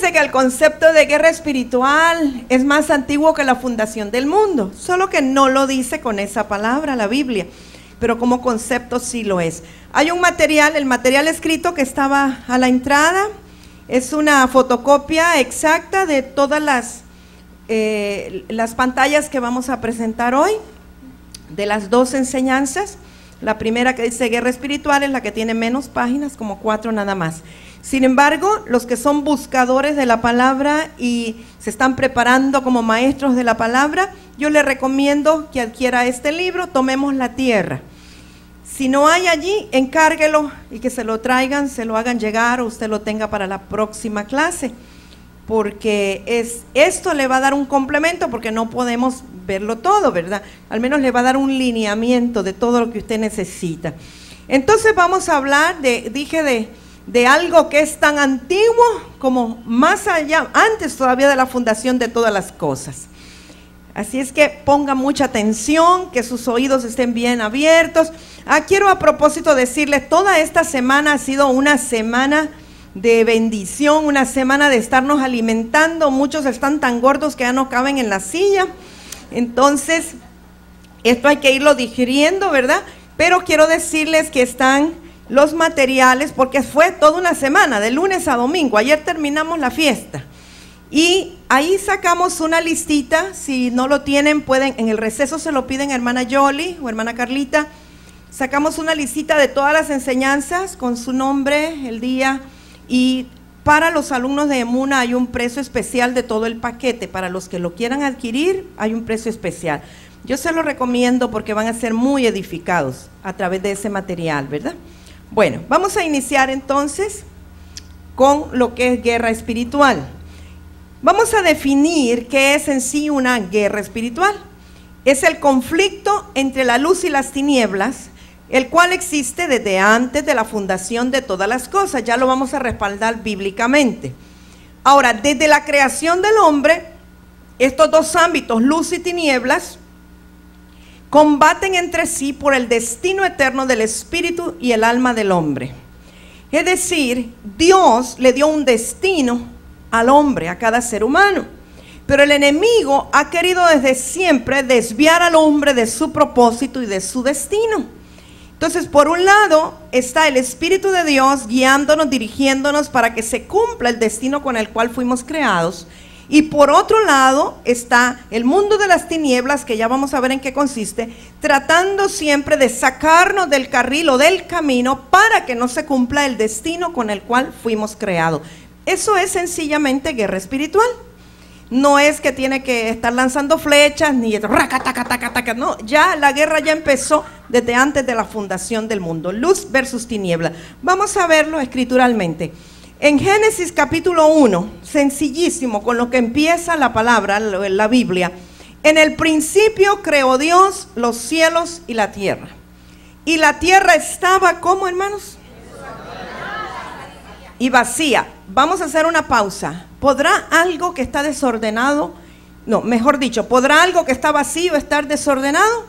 Fíjese que el concepto de guerra espiritual es más antiguo que la fundación del mundo, solo que no lo dice con esa palabra la Biblia, pero como concepto sí lo es. Hay un material, el material escrito que estaba a la entrada, es una fotocopia exacta de todas las pantallas que vamos a presentar hoy, de las dos enseñanzas. La primera, que dice guerra espiritual, es la que tiene menos páginas, como 4 nada más. Sin embargo, los que son buscadores de la palabra y se están preparando como maestros de la palabra, yo les recomiendo que adquiera este libro, Tomemos la Tierra. Si no hay allí, encárguelo y que se lo traigan, se lo hagan llegar o usted lo tenga para la próxima clase, porque esto le va a dar un complemento, porque no podemos verlo todo, ¿verdad? Al menos le va a dar un lineamiento de todo lo que usted necesita. Entonces vamos a hablar de algo que es tan antiguo como más allá, antes todavía de la fundación de todas las cosas. Así es que ponga mucha atención, que sus oídos estén bien abiertos. Quiero a propósito decirles, toda esta semana ha sido una semana de bendición, una semana de estarnos alimentando. Muchos están tan gordos que ya no caben en la silla. Entonces, esto hay que irlo digiriendo, ¿verdad? Pero quiero decirles que están los materiales, porque fue toda una semana, de lunes a domingo. Ayer terminamos la fiesta. Y ahí sacamos una listita. Si no lo tienen, pueden, en el receso se lo piden a hermana Yoli o hermana Carlita. Sacamos una listita de todas las enseñanzas con su nombre, el día, y para los alumnos de Emuna hay un precio especial de todo el paquete. Para los que lo quieran adquirir, hay un precio especial. Yo se lo recomiendo porque van a ser muy edificados a través de ese material, ¿verdad? Bueno, vamos a iniciar entonces con lo que es guerra espiritual. Vamos a definir qué es en sí una guerra espiritual. Es el conflicto entre la luz y las tinieblas, el cual existe desde antes de la fundación de todas las cosas. Ya lo vamos a respaldar bíblicamente. Ahora, desde la creación del hombre, estos dos ámbitos, luz y tinieblas, combaten entre sí por el destino eterno del espíritu y el alma del hombre. Es decir, Dios le dio un destino al hombre, a cada ser humano, pero el enemigo ha querido desde siempre desviar al hombre de su propósito y de su destino. Entonces, por un lado está el Espíritu de Dios guiándonos, dirigiéndonos para que se cumpla el destino con el cual fuimos creados. Y por otro lado está el mundo de las tinieblas, que ya vamos a ver en qué consiste, tratando siempre de sacarnos del carril o del camino para que no se cumpla el destino con el cual fuimos creados. Eso es sencillamente guerra espiritual. No es que tiene que estar lanzando flechas, ni no, ya la guerra ya empezó desde antes de la fundación del mundo. Luz versus tiniebla. Vamos a verlo escrituralmente. En Génesis capítulo 1, sencillísimo, con lo que empieza la palabra, la Biblia. En el principio creó Dios los cielos y la tierra. Y la tierra estaba, ¿cómo, hermanos? Y vacía. Vamos a hacer una pausa. ¿Podrá algo que está desordenado? No, mejor dicho, ¿podrá algo que está vacío estar desordenado?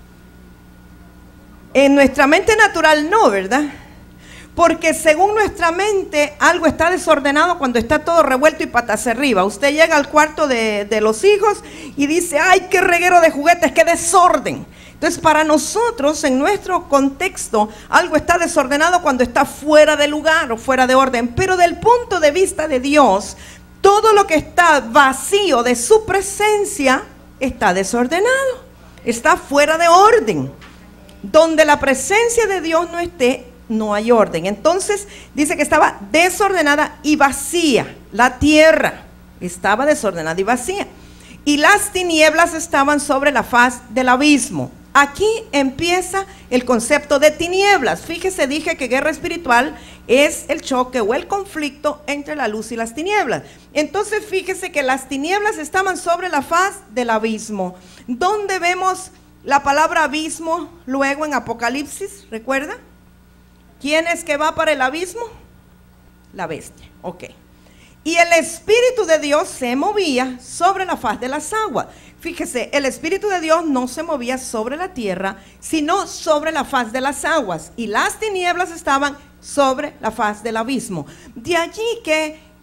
En nuestra mente natural no, ¿verdad? Porque según nuestra mente, algo está desordenado cuando está todo revuelto y patas arriba. Usted llega al cuarto de los hijos y dice, ¡ay, qué reguero de juguetes, qué desorden! Entonces, para nosotros, en nuestro contexto, algo está desordenado cuando está fuera de lugar o fuera de orden. Pero del punto de vista de Dios, todo lo que está vacío de su presencia está desordenado, está fuera de orden. Donde la presencia de Dios no esté, no hay orden. Entonces, dice que estaba desordenada y vacía. La tierra estaba desordenada y vacía. Y las tinieblas estaban sobre la faz del abismo. Aquí empieza el concepto de tinieblas. Fíjese, dije que guerra espiritual es el choque o el conflicto entre la luz y las tinieblas. Entonces, fíjese que las tinieblas estaban sobre la faz del abismo. ¿Dónde vemos la palabra abismo luego en Apocalipsis? ¿Recuerda? ¿Quién es que va para el abismo? La bestia. Ok. Y el Espíritu de Dios se movía sobre la faz de las aguas. Fíjese, el Espíritu de Dios no se movía sobre la tierra, sino sobre la faz de las aguas. Y las tinieblas estaban sobre la faz del abismo. De allí que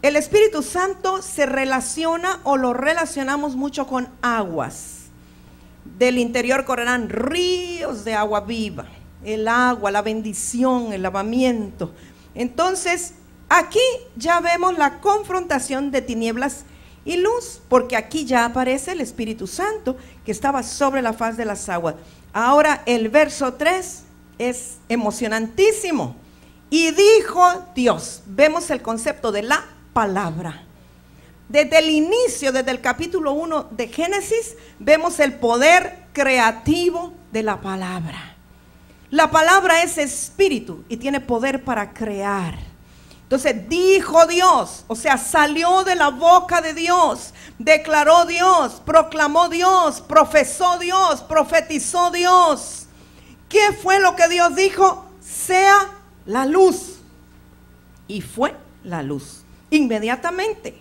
El Espíritu Santo se relaciona o lo relacionamos mucho con aguas. Del interior correrán ríos de agua viva. El agua, la bendición, el lavamiento. Entonces, aquí ya vemos la confrontación de tinieblas y luz, porque aquí ya aparece el Espíritu Santo que estaba sobre la faz de las aguas. Ahora el verso 3 es emocionantísimo. Y dijo Dios, vemos el concepto de la palabra. Desde el inicio, desde el capítulo 1 de Génesis, vemos el poder creativo de la palabra. La palabra es espíritu y tiene poder para crear. Entonces dijo Dios, o sea, salió de la boca de Dios, declaró Dios, proclamó Dios, profesó Dios, profetizó Dios. ¿Qué fue lo que Dios dijo? Sea la luz. Y fue la luz, inmediatamente.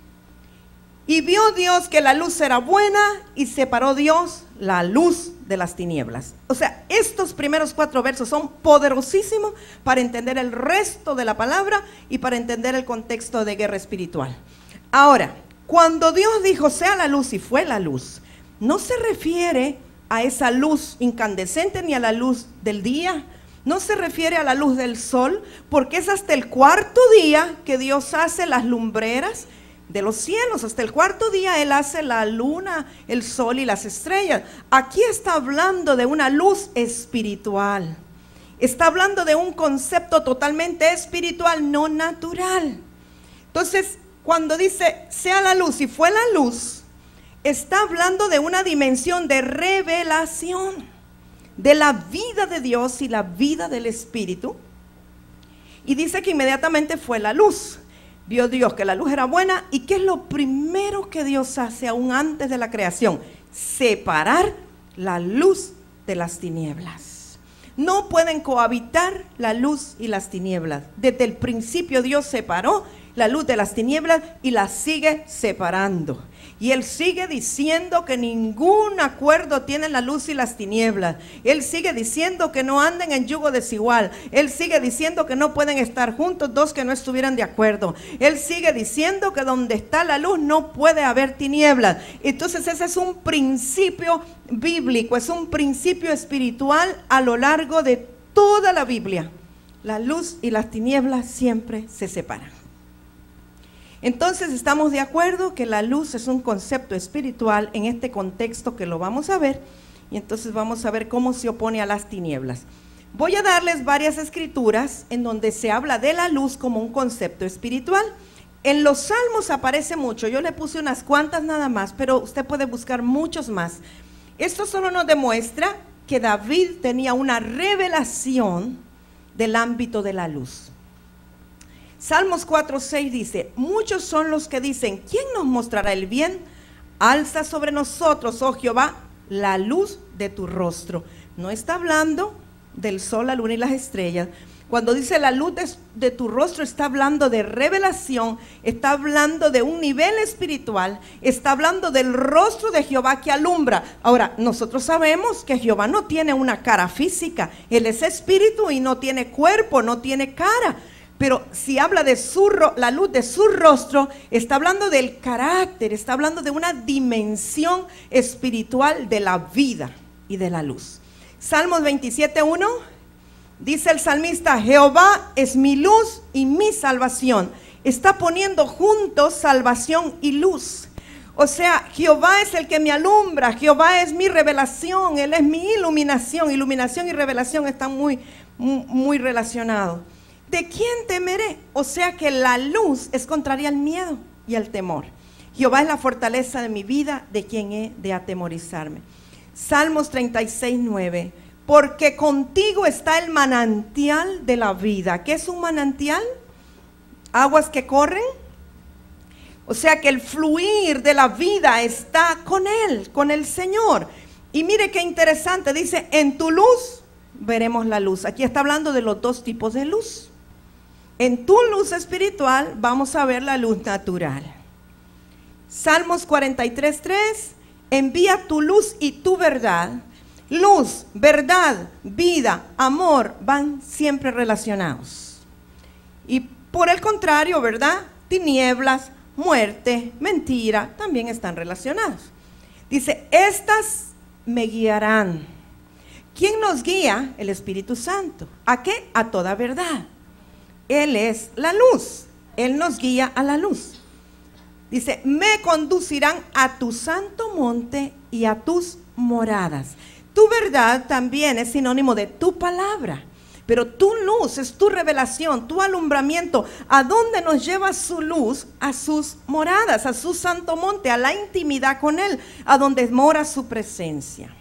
Y vio Dios que la luz era buena y separó Dios la luz de las tinieblas. O sea, estos primeros 4 versos son poderosísimos para entender el resto de la palabra y para entender el contexto de guerra espiritual. Ahora, cuando Dios dijo sea la luz y fue la luz, no se refiere a esa luz incandescente ni a la luz del día. No se refiere a la luz del sol, porque es hasta el 4.º día que Dios hace las lumbreras de los cielos. Hasta el 4.º día Él hace la luna, el sol y las estrellas. Aquí está hablando de una luz espiritual. Está hablando de un concepto totalmente espiritual, no natural. Entonces, cuando dice sea la luz y fue la luz, está hablando de una dimensión de revelación de la vida de Dios y la vida del Espíritu. Y dice que inmediatamente fue la luz. Vio Dios que la luz era buena. ¿Y qué es lo primero que Dios hace aún antes de la creación? Separar la luz de las tinieblas. No pueden cohabitar la luz y las tinieblas. Desde el principio Dios separó la luz de las tinieblas y las sigue separando. Y Él sigue diciendo que ningún acuerdo tienen la luz y las tinieblas. Él sigue diciendo que no anden en yugo desigual. Él sigue diciendo que no pueden estar juntos dos que no estuvieran de acuerdo. Él sigue diciendo que donde está la luz no puede haber tinieblas. Entonces ese es un principio bíblico, es un principio espiritual a lo largo de toda la Biblia. La luz y las tinieblas siempre se separan. Entonces estamos de acuerdo que la luz es un concepto espiritual en este contexto que lo vamos a ver, y entonces vamos a ver cómo se opone a las tinieblas. Voy a darles varias escrituras en donde se habla de la luz como un concepto espiritual. En los Salmos aparece mucho, yo le puse unas cuantas nada más, pero usted puede buscar muchos más. Esto solo nos demuestra que David tenía una revelación del ámbito de la luz. Salmos 4:6 dice, muchos son los que dicen, ¿quién nos mostrará el bien? Alza sobre nosotros, oh Jehová, la luz de tu rostro. No está hablando del sol, la luna y las estrellas. Cuando dice la luz de tu rostro, está hablando de revelación, está hablando de un nivel espiritual, está hablando del rostro de Jehová que alumbra. Ahora, nosotros sabemos que Jehová no tiene una cara física, Él es espíritu y no tiene cuerpo, no tiene cara. Pero si habla de la luz de su rostro, está hablando del carácter, está hablando de una dimensión espiritual de la vida y de la luz. Salmos 27:1, dice el salmista, Jehová es mi luz y mi salvación. Está poniendo juntos salvación y luz. O sea, Jehová es el que me alumbra, Jehová es mi revelación, Él es mi iluminación. Iluminación y revelación están muy relacionados. ¿De quién temeré? O sea que la luz es contraria al miedo y al temor. Jehová es la fortaleza de mi vida, ¿de quién he de atemorizarme? Salmos 36:9, porque contigo está el manantial de la vida. ¿Qué es un manantial? Aguas que corren. O sea que el fluir de la vida está con Él, con el Señor. Y mire qué interesante, dice, en tu luz veremos la luz. Aquí está hablando de los dos tipos de luz. En tu luz espiritual vamos a ver la luz natural. Salmos 43:3, envía tu luz y tu verdad. Luz, verdad, vida, amor van siempre relacionados. Y por el contrario, ¿verdad? tinieblas, muerte, mentira, también están relacionados. Dice, estas me guiarán. ¿Quién nos guía? El Espíritu Santo. ¿A qué? A toda verdad. Él es la luz. Él nos guía a la luz. Dice, me conducirán a tu santo monte y a tus moradas. Tu verdad también es sinónimo de tu palabra. Pero tu luz es tu revelación, tu alumbramiento. ¿A dónde nos lleva su luz? A sus moradas, a su santo monte, a la intimidad con Él, a donde mora su presencia.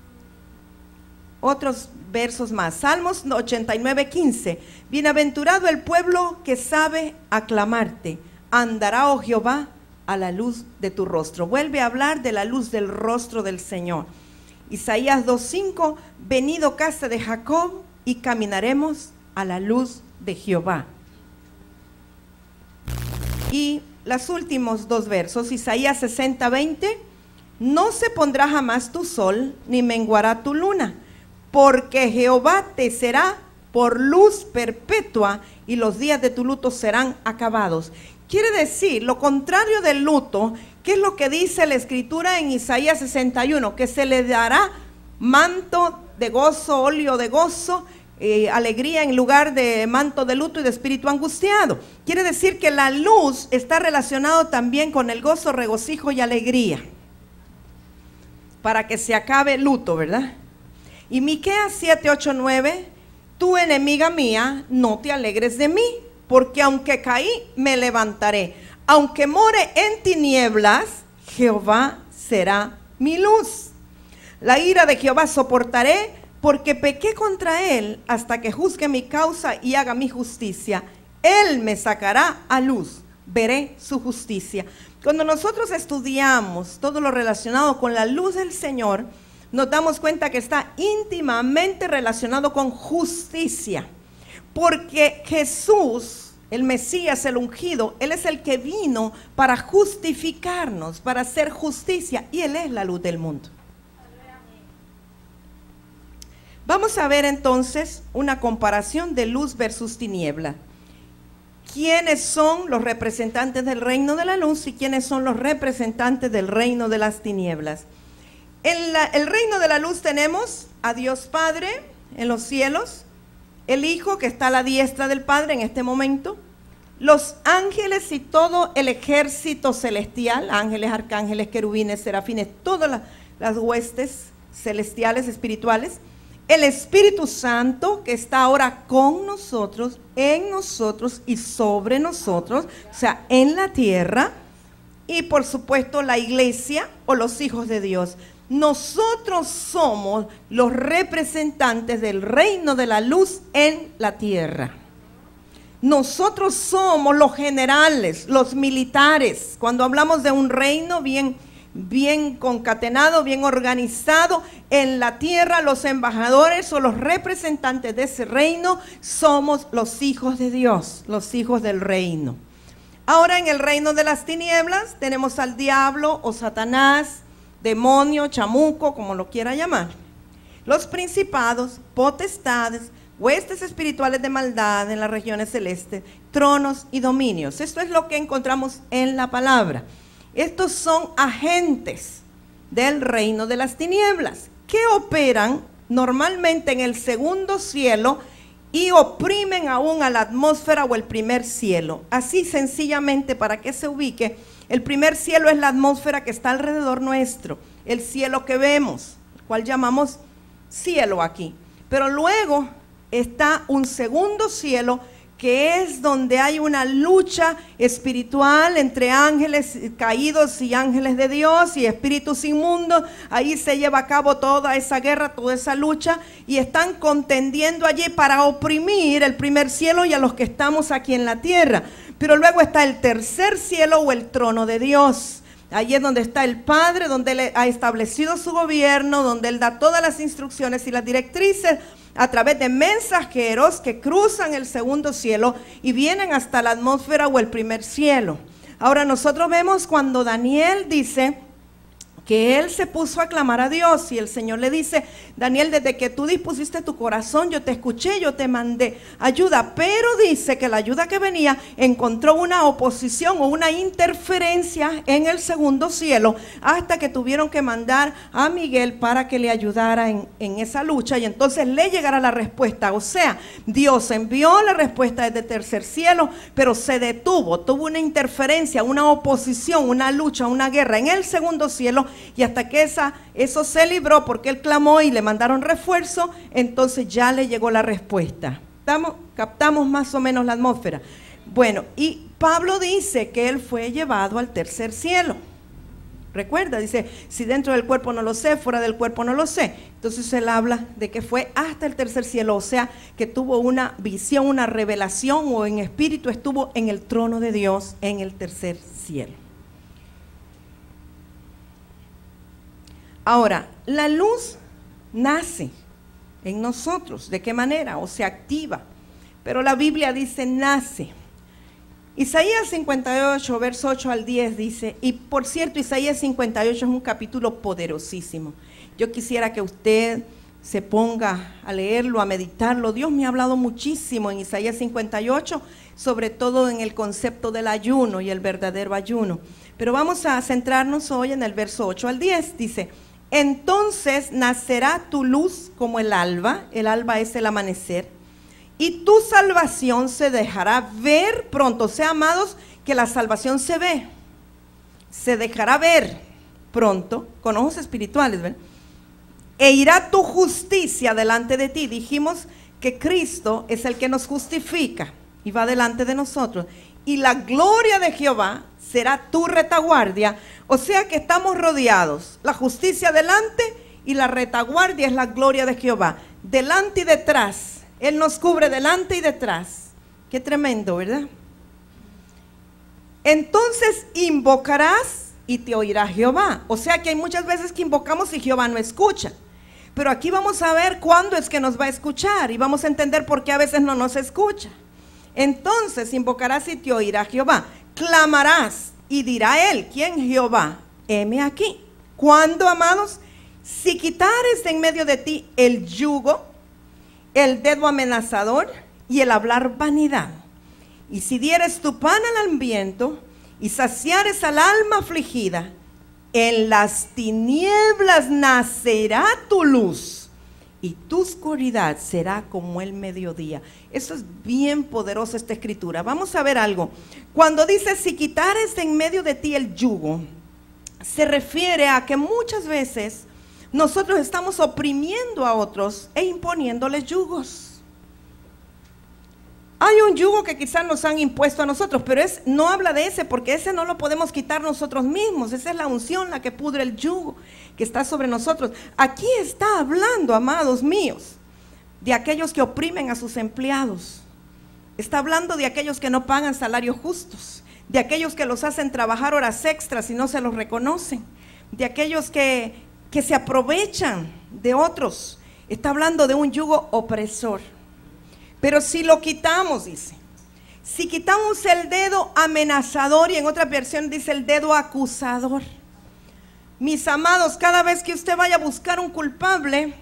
Otros versos más. Salmos 89:15. Bienaventurado el pueblo que sabe aclamarte. Andará, oh Jehová, a la luz de tu rostro. Vuelve a hablar de la luz del rostro del Señor. Isaías 2:5. Venido casa de Jacob, y caminaremos a la luz de Jehová. Y los últimos dos versos, Isaías 60:20, no se pondrá jamás tu sol, ni menguará tu luna, porque Jehová te será por luz perpetua, y los días de tu luto serán acabados. Quiere decir, lo contrario del luto, ¿qué es lo que dice la Escritura en Isaías 61? Que se le dará manto de gozo, óleo de gozo, alegría en lugar de manto de luto y de espíritu angustiado. Quiere decir que la luz está relacionado también con el gozo, regocijo y alegría, para que se acabe el luto, ¿verdad? Y Miqueas 7:8-9, tú, enemiga mía, no te alegres de mí, porque aunque caí, me levantaré. Aunque more en tinieblas, Jehová será mi luz. La ira de Jehová soportaré, porque pequé contra él, hasta que juzgue mi causa y haga mi justicia. Él me sacará a luz, veré su justicia. Cuando nosotros estudiamos todo lo relacionado con la luz del Señor, nos damos cuenta que está íntimamente relacionado con justicia. Porque Jesús, el Mesías, el ungido, Él es el que vino para justificarnos, para hacer justicia, y Él es la luz del mundo. Vamos a ver entonces una comparación de luz versus tiniebla. ¿Quiénes son los representantes del reino de la luz y quiénes son los representantes del reino de las tinieblas? En el reino de la luz tenemos a Dios Padre en los cielos, el Hijo que está a la diestra del Padre en este momento, los ángeles y todo el ejército celestial, ángeles, arcángeles, querubines, serafines, todas las huestes celestiales, espirituales, el Espíritu Santo que está ahora con nosotros, en nosotros y sobre nosotros, o sea, en la tierra, y por supuesto la iglesia o los hijos de Dios. Nosotros somos los representantes del reino de la luz en la tierra. Nosotros somos los generales, los militares. Cuando hablamos de un reino bien concatenado, bien organizado, en la tierra los embajadores o los representantes de ese reino somos los hijos de Dios, los hijos del reino. Ahora en el reino de las tinieblas tenemos al diablo o Satanás, demonio, chamuco, como lo quiera llamar. Los principados, potestades, huestes espirituales de maldad en las regiones celestes, tronos y dominios. Esto es lo que encontramos en la palabra. Estos son agentes del reino de las tinieblas que operan normalmente en el segundo cielo y oprimen aún a la atmósfera o el primer cielo. Así sencillamente, para que se ubique, el primer cielo es la atmósfera que está alrededor nuestro, el cielo que vemos, el cual llamamos cielo aquí. Pero luego está un segundo cielo que es donde hay una lucha espiritual entre ángeles caídos y ángeles de Dios y espíritus inmundos. Ahí se lleva a cabo toda esa guerra, toda esa lucha, y están contendiendo allí para oprimir el primer cielo y a los que estamos aquí en la tierra. Pero luego está el tercer cielo o el trono de Dios. Allí es donde está el Padre, donde Él ha establecido su gobierno, donde Él da todas las instrucciones y las directrices a través de mensajeros que cruzan el segundo cielo y vienen hasta la atmósfera o el primer cielo. Ahora nosotros vemos cuando Daniel dice, que él se puso a clamar a Dios y el Señor le dice: Daniel, desde que tú dispusiste tu corazón, yo te escuché, yo te mandé ayuda, pero dice que la ayuda que venía encontró una oposición o una interferencia en el segundo cielo, hasta que tuvieron que mandar a Miguel para que le ayudara en esa lucha, y entonces le llegara la respuesta. O sea, Dios envió la respuesta desde el tercer cielo, pero se detuvo, tuvo una interferencia, una oposición, una lucha, una guerra en el segundo cielo. Y hasta que eso se libró, porque él clamó y le mandaron refuerzo, entonces ya le llegó la respuesta. ¿Captamos más o menos la atmósfera? Bueno, y Pablo dice que él fue llevado al tercer cielo. Recuerda, dice: si dentro del cuerpo no lo sé, fuera del cuerpo no lo sé. Entonces él habla de que fue hasta el tercer cielo, o sea, que tuvo una visión, una revelación, o en espíritu estuvo en el trono de Dios en el tercer cielo. Ahora, la luz nace en nosotros. ¿De qué manera? O se activa. Pero la Biblia dice nace. Isaías 58, verso 8 al 10 dice, y por cierto, Isaías 58 es un capítulo poderosísimo. Yo quisiera que usted se ponga a leerlo, a meditarlo. Dios me ha hablado muchísimo en Isaías 58, sobre todo en el concepto del ayuno y el verdadero ayuno. Pero vamos a centrarnos hoy en el verso 8 al 10. Dice: entonces nacerá tu luz como el alba es el amanecer, y tu salvación se dejará ver pronto. O sea, amados, que la salvación se ve, se dejará ver pronto, con ojos espirituales, ¿ven? E irá tu justicia delante de ti. Dijimos que Cristo es el que nos justifica y va delante de nosotros. Y la gloria de Jehová será tu retaguardia. O sea que estamos rodeados, la justicia delante y la retaguardia es la gloria de Jehová, delante y detrás. Él nos cubre delante y detrás. Qué tremendo, ¿verdad? Entonces invocarás y te oirá Jehová. O sea que hay muchas veces que invocamos y Jehová no escucha. Pero aquí vamos a ver cuándo es que nos va a escuchar, y vamos a entender por qué a veces no nos escucha. Entonces invocarás y te oirá Jehová. Clamarás y dirá él, ¿quién? Jehová: heme aquí. ¿Cuándo, amados? Si quitares de en medio de ti el yugo, el dedo amenazador y el hablar vanidad, y si dieres tu pan al hambriento y saciares al alma afligida, en las tinieblas nacerá tu luz, y tu oscuridad será como el mediodía. Eso es bien poderoso, esta escritura. Vamos a ver algo. Cuando dice si quitares de en medio de ti el yugo, se refiere a que muchas veces nosotros estamos oprimiendo a otros e imponiéndoles yugos. Hay un yugo que quizás nos han impuesto a nosotros, pero no habla de ese, porque ese no lo podemos quitar nosotros mismos. Esa es la unción la que pudre el yugo que está sobre nosotros. Aquí está hablando, amados míos, de aquellos que oprimen a sus empleados. Está hablando de aquellos que no pagan salarios justos, de aquellos que los hacen trabajar horas extras y no se los reconocen, de aquellos que se aprovechan de otros. Está hablando de un yugo opresor. Pero si lo quitamos, dice, si quitamos el dedo amenazador, y en otra versión dice el dedo acusador. Mis amados, cada vez que usted vaya a buscar un culpable,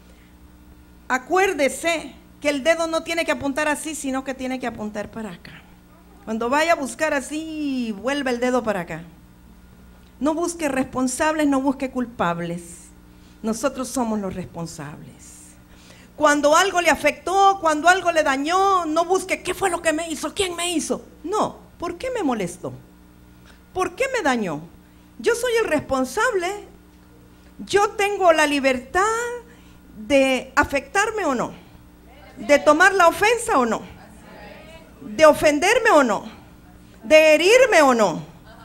acuérdese que el dedo no tiene que apuntar así, sino que tiene que apuntar para acá. Cuando vaya a buscar así, vuelve el dedo para acá. No busque responsables, no busque culpables. Nosotros somos los responsables. Cuando algo le afectó, cuando algo le dañó, no busque qué fue lo que me hizo, quién me hizo. No, ¿por qué me molestó? ¿Por qué me dañó? Yo soy el responsable. Yo tengo la libertad de afectarme o no, de tomar la ofensa o no, de ofenderme o no, de herirme o no.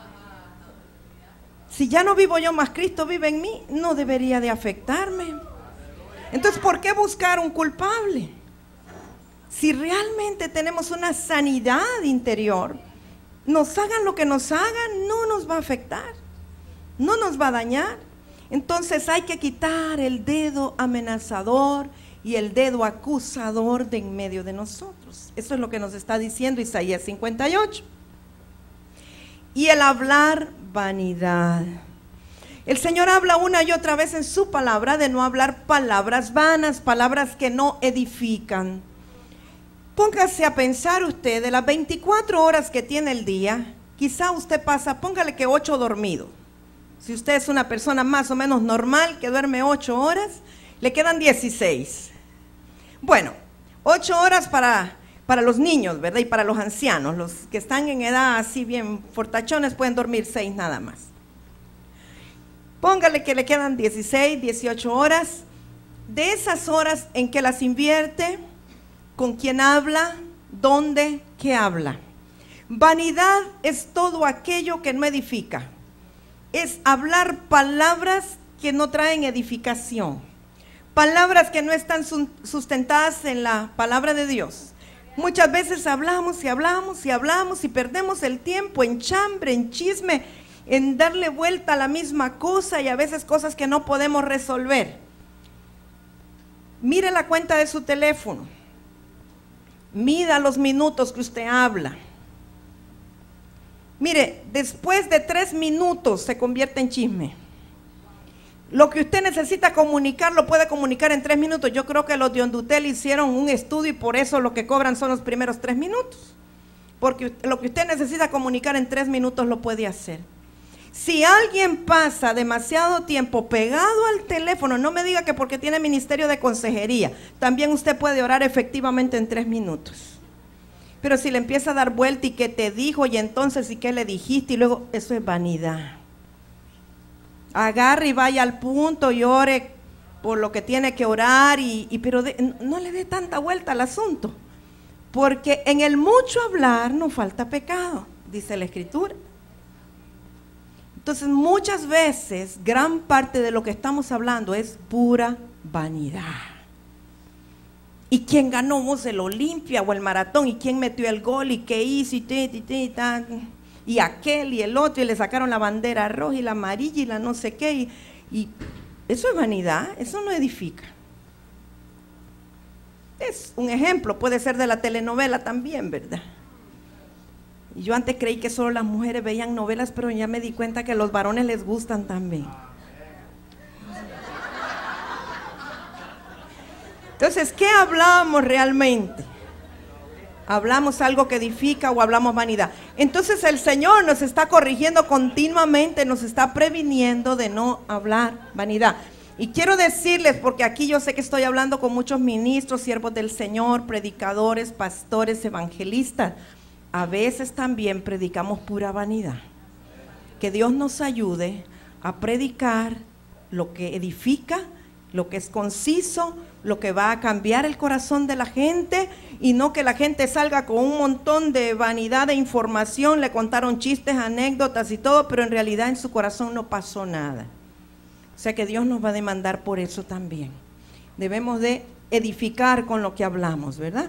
Si ya no vivo yo, más Cristo vive en mí, no debería de afectarme. Entonces, ¿por qué buscar un culpable? Si realmente tenemos una sanidad interior, nos hagan lo que nos hagan, no nos va a afectar, no nos va a dañar. Entonces hay que quitar el dedo amenazador y el dedo acusador de en medio de nosotros. Eso es lo que nos está diciendo Isaías 58. Y el hablar vanidad. El Señor habla una y otra vez en su palabra de no hablar palabras vanas, palabras que no edifican. Póngase a pensar usted, de las 24 horas que tiene el día, quizá usted pasa, póngale que 8 dormido. Si usted es una persona más o menos normal que duerme 8 horas, le quedan 16. Bueno, 8 horas para los niños, ¿verdad? Y para los ancianos, los que están en edad así bien fortachones pueden dormir 6 nada más. Póngale que le quedan 16, 18 horas. De esas horas, ¿en qué las invierte? ¿Con quién habla? ¿Dónde? ¿Qué habla? Vanidad es todo aquello que no edifica. Es hablar palabras que no traen edificación. Palabras que no están sustentadas en la palabra de Dios. Muchas veces hablamos y hablamos y hablamos y perdemos el tiempo en chambre, en chisme, en darle vuelta a la misma cosa y a veces cosas que no podemos resolver. Mire la cuenta de su teléfono. Mida los minutos que usted habla. Mire, después de 3 minutos se convierte en chisme. Lo que usted necesita comunicar, lo puede comunicar en 3 minutos. Yo creo que los de Hondutel hicieron un estudio y por eso lo que cobran son los primeros 3 minutos. Porque lo que usted necesita comunicar en 3 minutos lo puede hacer. Si alguien pasa demasiado tiempo pegado al teléfono, no me diga que porque tiene ministerio de consejería, también usted puede orar efectivamente en 3 minutos. Pero si le empieza a dar vuelta y que te dijo y entonces y qué le dijiste y luego, eso es vanidad. Agarre y vaya al punto y ore por lo que tiene que orar, pero no le dé tanta vuelta al asunto, porque en el mucho hablar no falta pecado, dice la Escritura. Entonces muchas veces gran parte de lo que estamos hablando es pura vanidad. ¿Y quién ganó vos el Olimpia o el maratón? ¿Y quién metió el gol? ¿Y qué hizo? Y aquel y el otro, y le sacaron la bandera roja y la amarilla y la no sé qué. Y eso es vanidad, eso no edifica. Es un ejemplo, puede ser de la telenovela también, ¿verdad? Y yo antes creí que solo las mujeres veían novelas, pero ya me di cuenta que a los varones les gustan también. Entonces, ¿qué hablamos realmente? ¿Hablamos algo que edifica o hablamos vanidad? Entonces el Señor nos está corrigiendo continuamente, nos está previniendo de no hablar vanidad. Y quiero decirles, porque aquí yo sé que estoy hablando con muchos ministros, siervos del Señor, predicadores, pastores, evangelistas. A veces también predicamos pura vanidad. Que Dios nos ayude a predicar lo que edifica, lo que es conciso, lo que va a cambiar el corazón de la gente, y no que la gente salga con un montón de vanidad de información, le contaron chistes, anécdotas y todo, pero en realidad en su corazón no pasó nada. O sea que Dios nos va a demandar por eso también. Debemos de edificar con lo que hablamos, ¿verdad?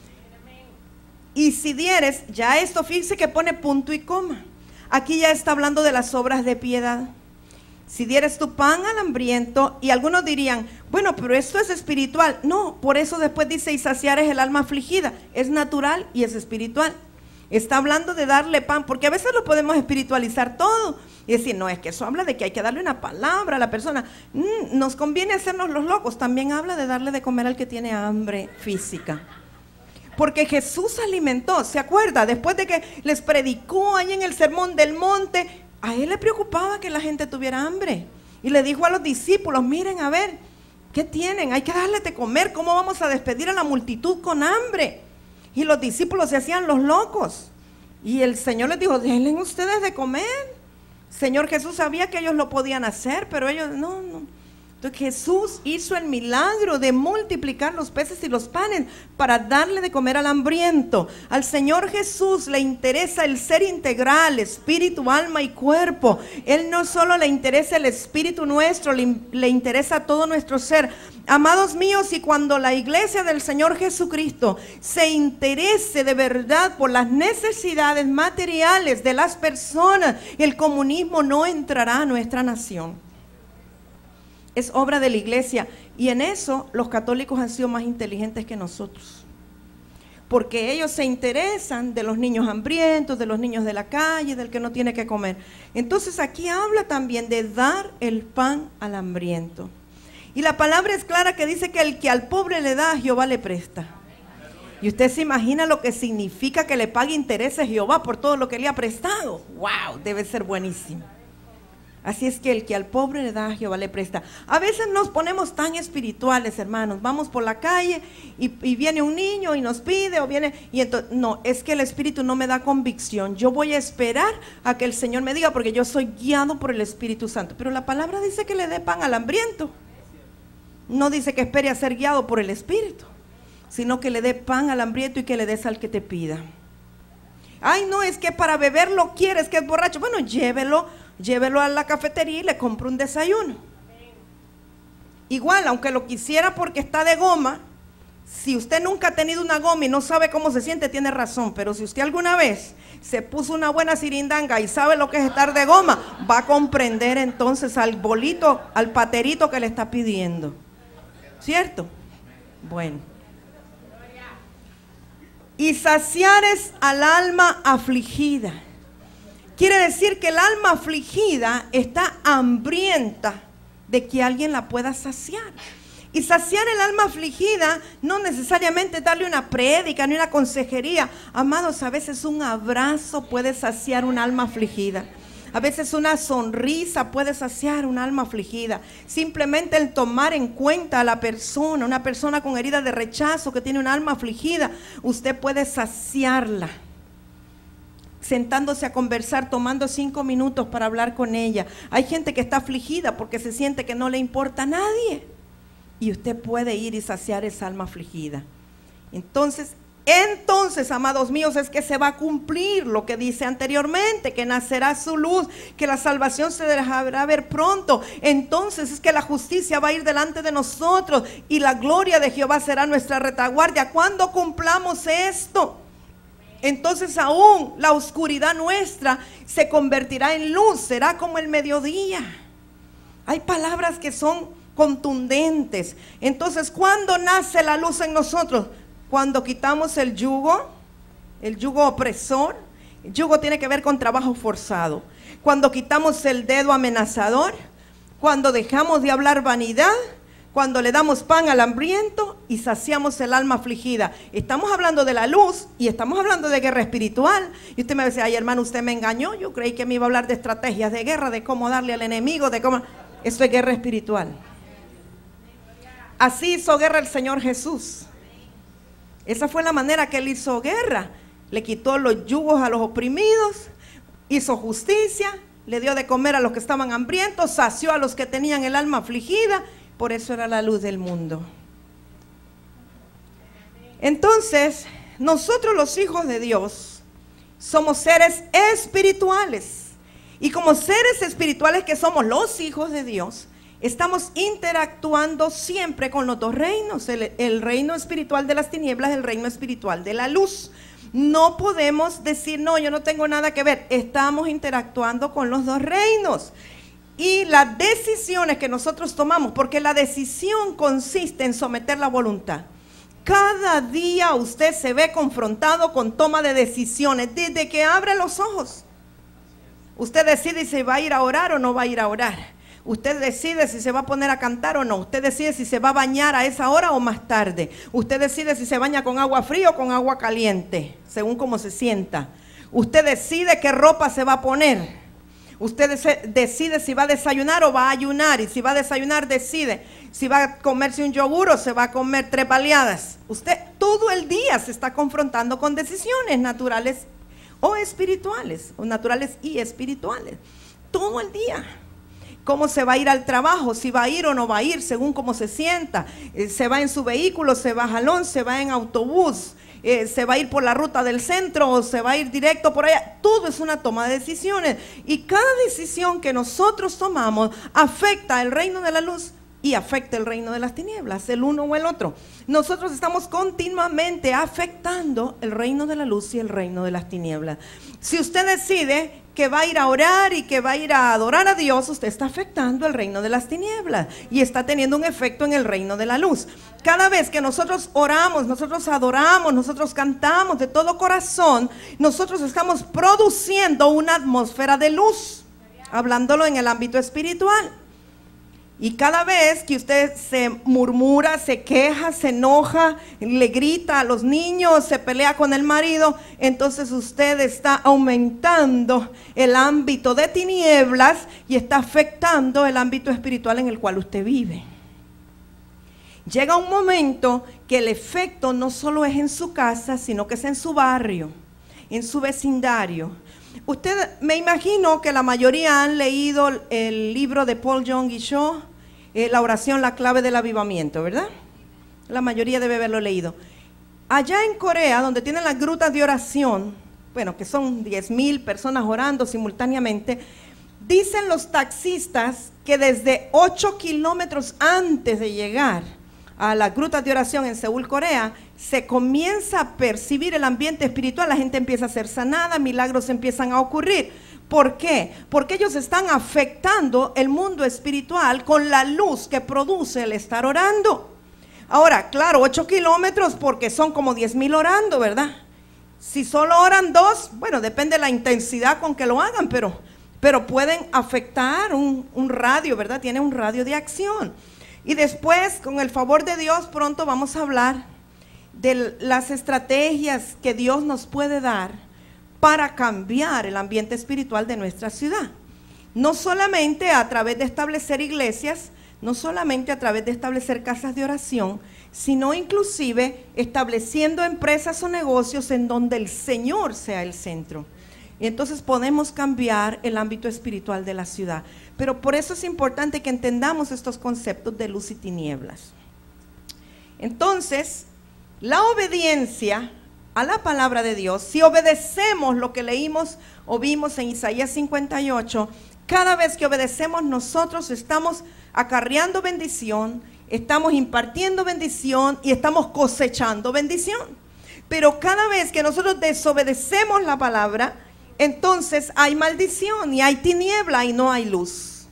Y si dieres, ya esto, fíjese que pone punto y coma. Aquí ya está hablando de las obras de piedad. Si dieres tu pan al hambriento, y algunos dirían, bueno, pero esto es espiritual. No, por eso después dice, y saciares el alma afligida. Es natural y es espiritual. Está hablando de darle pan, porque a veces lo podemos espiritualizar todo. Y decir, no, es que eso habla de que hay que darle una palabra a la persona. Nos conviene hacernos los locos. También habla de darle de comer al que tiene hambre física. Porque Jesús alimentó, ¿se acuerda? Después de que les predicó ahí en el sermón del monte, a él le preocupaba que la gente tuviera hambre. Y le dijo a los discípulos, miren a ver, ¿qué tienen? Hay que darles de comer. ¿Cómo vamos a despedir a la multitud con hambre? Y los discípulos se hacían los locos. Y el Señor les dijo, denle ustedes de comer. Señor Jesús sabía que ellos lo podían hacer, pero ellos no. Entonces Jesús hizo el milagro de multiplicar los peces y los panes para darle de comer al hambriento. Al Señor Jesús le interesa el ser integral, espíritu, alma y cuerpo. Él no solo le interesa el espíritu nuestro, le interesa todo nuestro ser. Amados míos, y cuando la iglesia del Señor Jesucristo se interese de verdad por las necesidades materiales de las personas, el comunismo no entrará a nuestra nación. Es obra de la iglesia, y en eso los católicos han sido más inteligentes que nosotros, porque ellos se interesan de los niños hambrientos, de los niños de la calle, del que no tiene que comer. Entonces aquí habla también de dar el pan al hambriento. Y la palabra es clara que dice que el que al pobre le da, Jehová le presta. Y usted se imagina lo que significa que le pague intereses Jehová por todo lo que le ha prestado. ¡Wow! Debe ser buenísimo. Así es que el que al pobre le da, Jehová le presta. A veces nos ponemos tan espirituales, hermanos. Vamos por la calle y viene un niño y nos pide o viene... Y entonces, no, es que el Espíritu no me da convicción. Yo voy a esperar a que el Señor me diga porque yo soy guiado por el Espíritu Santo. Pero la palabra dice que le dé pan al hambriento. No dice que espere a ser guiado por el Espíritu, sino que le dé pan al hambriento y que le des al que te pida. Ay, no, es que para beber lo quieres, que es borracho. Bueno, llévelo a la cafetería y le compro un desayuno. Igual, aunque lo quisiera porque está de goma, si usted nunca ha tenido una goma y no sabe cómo se siente, tiene razón. Pero si usted alguna vez se puso una buena sirindanga y sabe lo que es estar de goma, va a comprender entonces al bolito, al paterito que le está pidiendo. ¿Cierto? Bueno. Y saciares al alma afligida. Quiere decir que el alma afligida está hambrienta de que alguien la pueda saciar. Y saciar el alma afligida no necesariamente darle una prédica ni una consejería. Amados, a veces un abrazo puede saciar un alma afligida. A veces una sonrisa puede saciar un alma afligida. Simplemente el tomar en cuenta a la persona, una persona con herida de rechazo que tiene un alma afligida, usted puede saciarla. Sentándose a conversar, tomando 5 minutos para hablar con ella. Hay gente que está afligida porque se siente que no le importa a nadie. Y usted puede ir y saciar esa alma afligida. Entonces, amados míos, es que se va a cumplir lo que dice anteriormente, que nacerá su luz, que la salvación se dejará ver pronto. Entonces es que la justicia va a ir delante de nosotros y la gloria de Jehová será nuestra retaguardia. Cuando cumplamos esto, entonces aún la oscuridad nuestra se convertirá en luz, será como el mediodía. Hay palabras que son contundentes. Entonces, ¿cuándo nace la luz en nosotros? Cuando quitamos el yugo opresor. El yugo tiene que ver con trabajo forzado. Cuando quitamos el dedo amenazador, cuando dejamos de hablar vanidad, cuando le damos pan al hambriento y saciamos el alma afligida. Estamos hablando de la luz y estamos hablando de guerra espiritual. Y usted me dice, ay hermano, usted me engañó. Yo creí que me iba a hablar de estrategias de guerra, de cómo darle al enemigo, de cómo... Eso es guerra espiritual. Así hizo guerra el Señor Jesús. Esa fue la manera que Él hizo guerra. Le quitó los yugos a los oprimidos, hizo justicia, le dio de comer a los que estaban hambrientos, sació a los que tenían el alma afligida. Por eso era la luz del mundo. Entonces, nosotros los hijos de Dios somos seres espirituales. Y como seres espirituales que somos los hijos de Dios, estamos interactuando siempre con los dos reinos, el reino espiritual de las tinieblas, el reino espiritual de la luz. No podemos decir, no, yo no tengo nada que ver. Estamos interactuando con los dos reinos. Y las decisiones que nosotros tomamos, porque la decisión consiste en someter la voluntad. Cada día usted se ve confrontado con toma de decisiones, desde que abre los ojos. Usted decide si va a ir a orar o no va a ir a orar. Usted decide si se va a poner a cantar o no. Usted decide si se va a bañar a esa hora o más tarde. Usted decide si se baña con agua fría o con agua caliente, según cómo se sienta. Usted decide qué ropa se va a poner. Usted decide si va a desayunar o va a ayunar. Y si va a desayunar, decide si va a comerse un yogur o se va a comer 3 baleadas. Usted todo el día se está confrontando con decisiones naturales o espirituales, o naturales y espirituales. Todo el día. Cómo se va a ir al trabajo, si va a ir o no va a ir, según cómo se sienta. Se va en su vehículo, se va a jalón, se va en autobús, se va a ir por la ruta del centro o se va a ir directo por allá. Todo es una toma de decisiones. Y cada decisión que nosotros tomamos afecta el reino de la luz y afecta el reino de las tinieblas, el uno o el otro. Nosotros estamos continuamente afectando el reino de la luz y el reino de las tinieblas. Si usted decide que va a ir a orar y que va a ir a adorar a Dios, usted está afectando el reino de las tinieblas y está teniendo un efecto en el reino de la luz. Cada vez que nosotros oramos, nosotros adoramos, nosotros cantamos de todo corazón, nosotros estamos produciendo una atmósfera de luz, hablándolo en el ámbito espiritual. Y cada vez que usted se murmura, se queja, se enoja, le grita a los niños, se pelea con el marido, entonces usted está aumentando el ámbito de tinieblas y está afectando el ámbito espiritual en el cual usted vive. Llega un momento que el efecto no solo es en su casa, sino que es en su barrio, en su vecindario. Usted, me imagino que la mayoría han leído el libro de Paul Yong-gi Cho, la oración, la clave del avivamiento, ¿verdad? La mayoría debe haberlo leído. Allá en Corea, donde tienen las grutas de oración, bueno, que son 10,000 personas orando simultáneamente, dicen los taxistas que desde 8 kilómetros antes de llegar a las grutas de oración en Seúl, Corea, se comienza a percibir el ambiente espiritual, la gente empieza a ser sanada, milagros empiezan a ocurrir. ¿Por qué? Porque ellos están afectando el mundo espiritual con la luz que produce el estar orando. Ahora, claro, 8 kilómetros porque son como 10,000 orando, ¿verdad? Si solo oran 2, bueno, depende de la intensidad con que lo hagan, pero pueden afectar un radio, ¿verdad? Tiene un radio de acción. Y después, con el favor de Dios, pronto vamos a hablar de las estrategias que Dios nos puede dar para cambiar el ambiente espiritual de nuestra ciudad. No solamente a través de establecer iglesias, no solamente a través de establecer casas de oración, sino inclusive estableciendo empresas o negocios en donde el Señor sea el centro. Y entonces podemos cambiar el ámbito espiritual de la ciudad. Pero por eso es importante que entendamos estos conceptos de luz y tinieblas. Entonces, la obediencia a la palabra de Dios, si obedecemos lo que leímos o vimos en Isaías 58, cada vez que obedecemos nosotros estamos acarreando bendición, estamos impartiendo bendición y estamos cosechando bendición. Pero cada vez que nosotros desobedecemos la palabra, entonces hay maldición y hay tiniebla y no hay luz.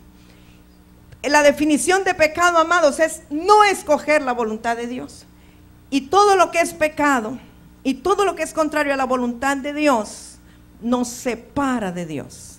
La definición de pecado, amados, es no escoger la voluntad de Dios. Y todo lo que es pecado y todo lo que es contrario a la voluntad de Dios nos separa de Dios.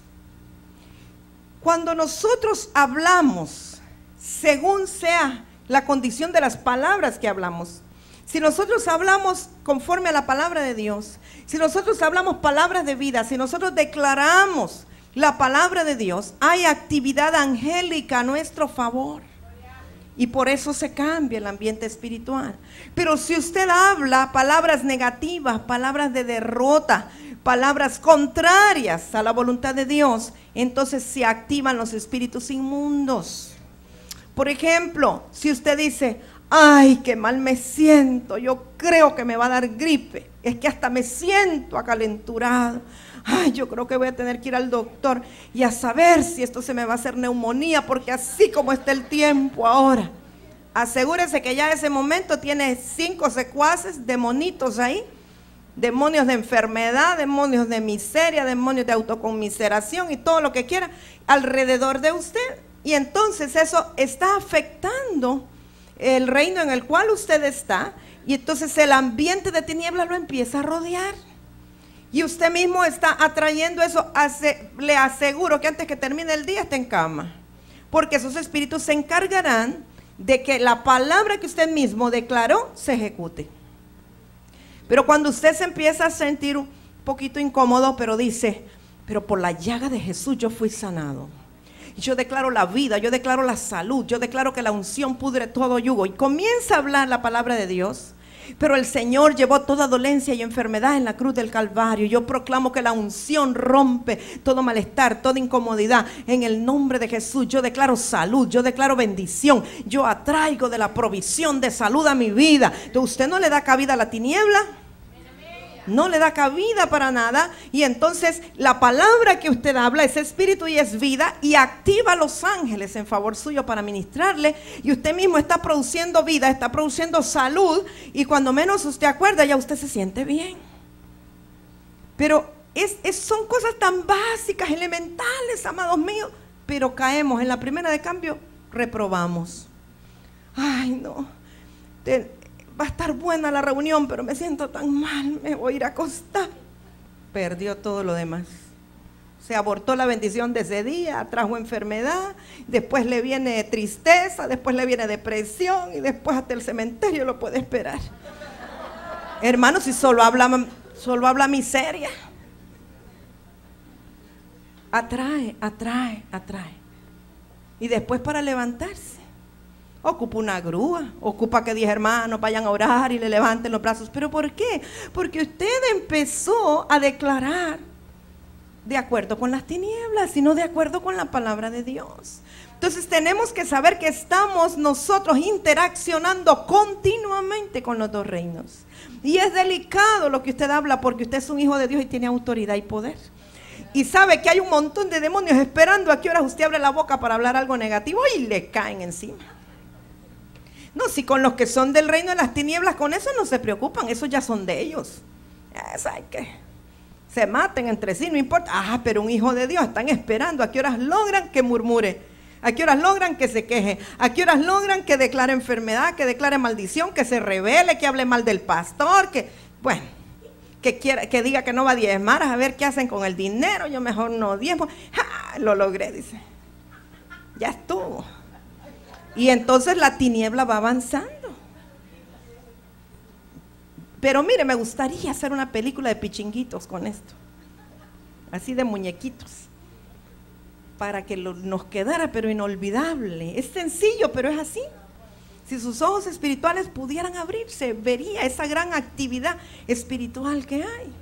Cuando nosotros hablamos, según sea la condición de las palabras que hablamos, si nosotros hablamos conforme a la palabra de Dios, si nosotros hablamos palabras de vida, si nosotros declaramos la palabra de Dios, hay actividad angélica a nuestro favor. Y por eso se cambia el ambiente espiritual. Pero si usted habla palabras negativas, palabras de derrota, palabras contrarias a la voluntad de Dios, entonces se activan los espíritus inmundos. Por ejemplo, si usted dice: ay, qué mal me siento, yo creo que me va a dar gripe, es que hasta me siento acalenturado, ay, yo creo que voy a tener que ir al doctor y a saber si esto se me va a hacer neumonía, porque así como está el tiempo ahora, asegúrese que ya ese momento tiene 5 secuaces, demonitos ahí, demonios de enfermedad, demonios de miseria, demonios de autoconmiseración y todo lo que quiera alrededor de usted. Y entonces eso está afectando el reino en el cual usted está, y entonces el ambiente de tinieblas lo empieza a rodear. Y usted mismo está atrayendo eso. Le aseguro que antes que termine el día está en cama, porque esos espíritus se encargarán de que la palabra que usted mismo declaró se ejecute. Pero cuando usted se empieza a sentir un poquito incómodo, pero dice: pero por la llaga de Jesús yo fui sanado, yo declaro la vida, yo declaro la salud, yo declaro que la unción pudre todo yugo, y comienza a hablar la palabra de Dios. Pero el Señor llevó toda dolencia y enfermedad en la cruz del Calvario. Yo proclamo que la unción rompe todo malestar, toda incomodidad. En el nombre de Jesús yo declaro salud, yo declaro bendición, yo atraigo de la provisión de salud a mi vida. Entonces usted no le da cabida a la tiniebla, no le da cabida para nada. Y entonces la palabra que usted habla es espíritu y es vida, y activa a los ángeles en favor suyo para ministrarle, y usted mismo está produciendo vida, está produciendo salud, y cuando menos usted acuerda ya usted se siente bien. Pero Son cosas tan básicas, elementales, amados míos, pero caemos en la primera de cambio, reprobamos. Ay, no, va a estar buena la reunión, pero me siento tan mal, me voy a ir a acostar. Perdió todo lo demás. Se abortó la bendición de ese día, trajo enfermedad, después le viene tristeza, después le viene depresión y después hasta el cementerio lo puede esperar. Hermano, si solo habla miseria. Atrae. Y después para levantarse, ocupa una grúa, ocupa que 10 hermanos vayan a orar y le levanten los brazos. ¿Pero por qué? Porque usted empezó a declarar de acuerdo con las tinieblas y no de acuerdo con la palabra de Dios. Entonces tenemos que saber que estamos nosotros interaccionando continuamente con los dos reinos. Y es delicado lo que usted habla, porque usted es un hijo de Dios y tiene autoridad y poder. Y sabe que hay un montón de demonios esperando a qué horas usted abre la boca para hablar algo negativo y le caen encima. No, si con los que son del reino de las tinieblas, con eso no se preocupan, esos ya son de ellos. Eso hay que se maten entre sí, no importa. Pero un hijo de Dios están esperando a qué horas logran que murmure, a qué horas logran que se queje, a qué horas logran que declare enfermedad, que declare maldición, que se revele, que hable mal del pastor, que diga que no va a diezmar, a ver qué hacen con el dinero, yo mejor no diezmo. Lo logré, dice. Ya estuvo. Y entonces la tiniebla va avanzando. Pero mire, me gustaría hacer una película de pichinguitos con esto, así de muñequitos, para que nos quedara pero inolvidable. Es sencillo, pero es así. Si sus ojos espirituales pudieran abrirse, vería esa gran actividad espiritual que hay.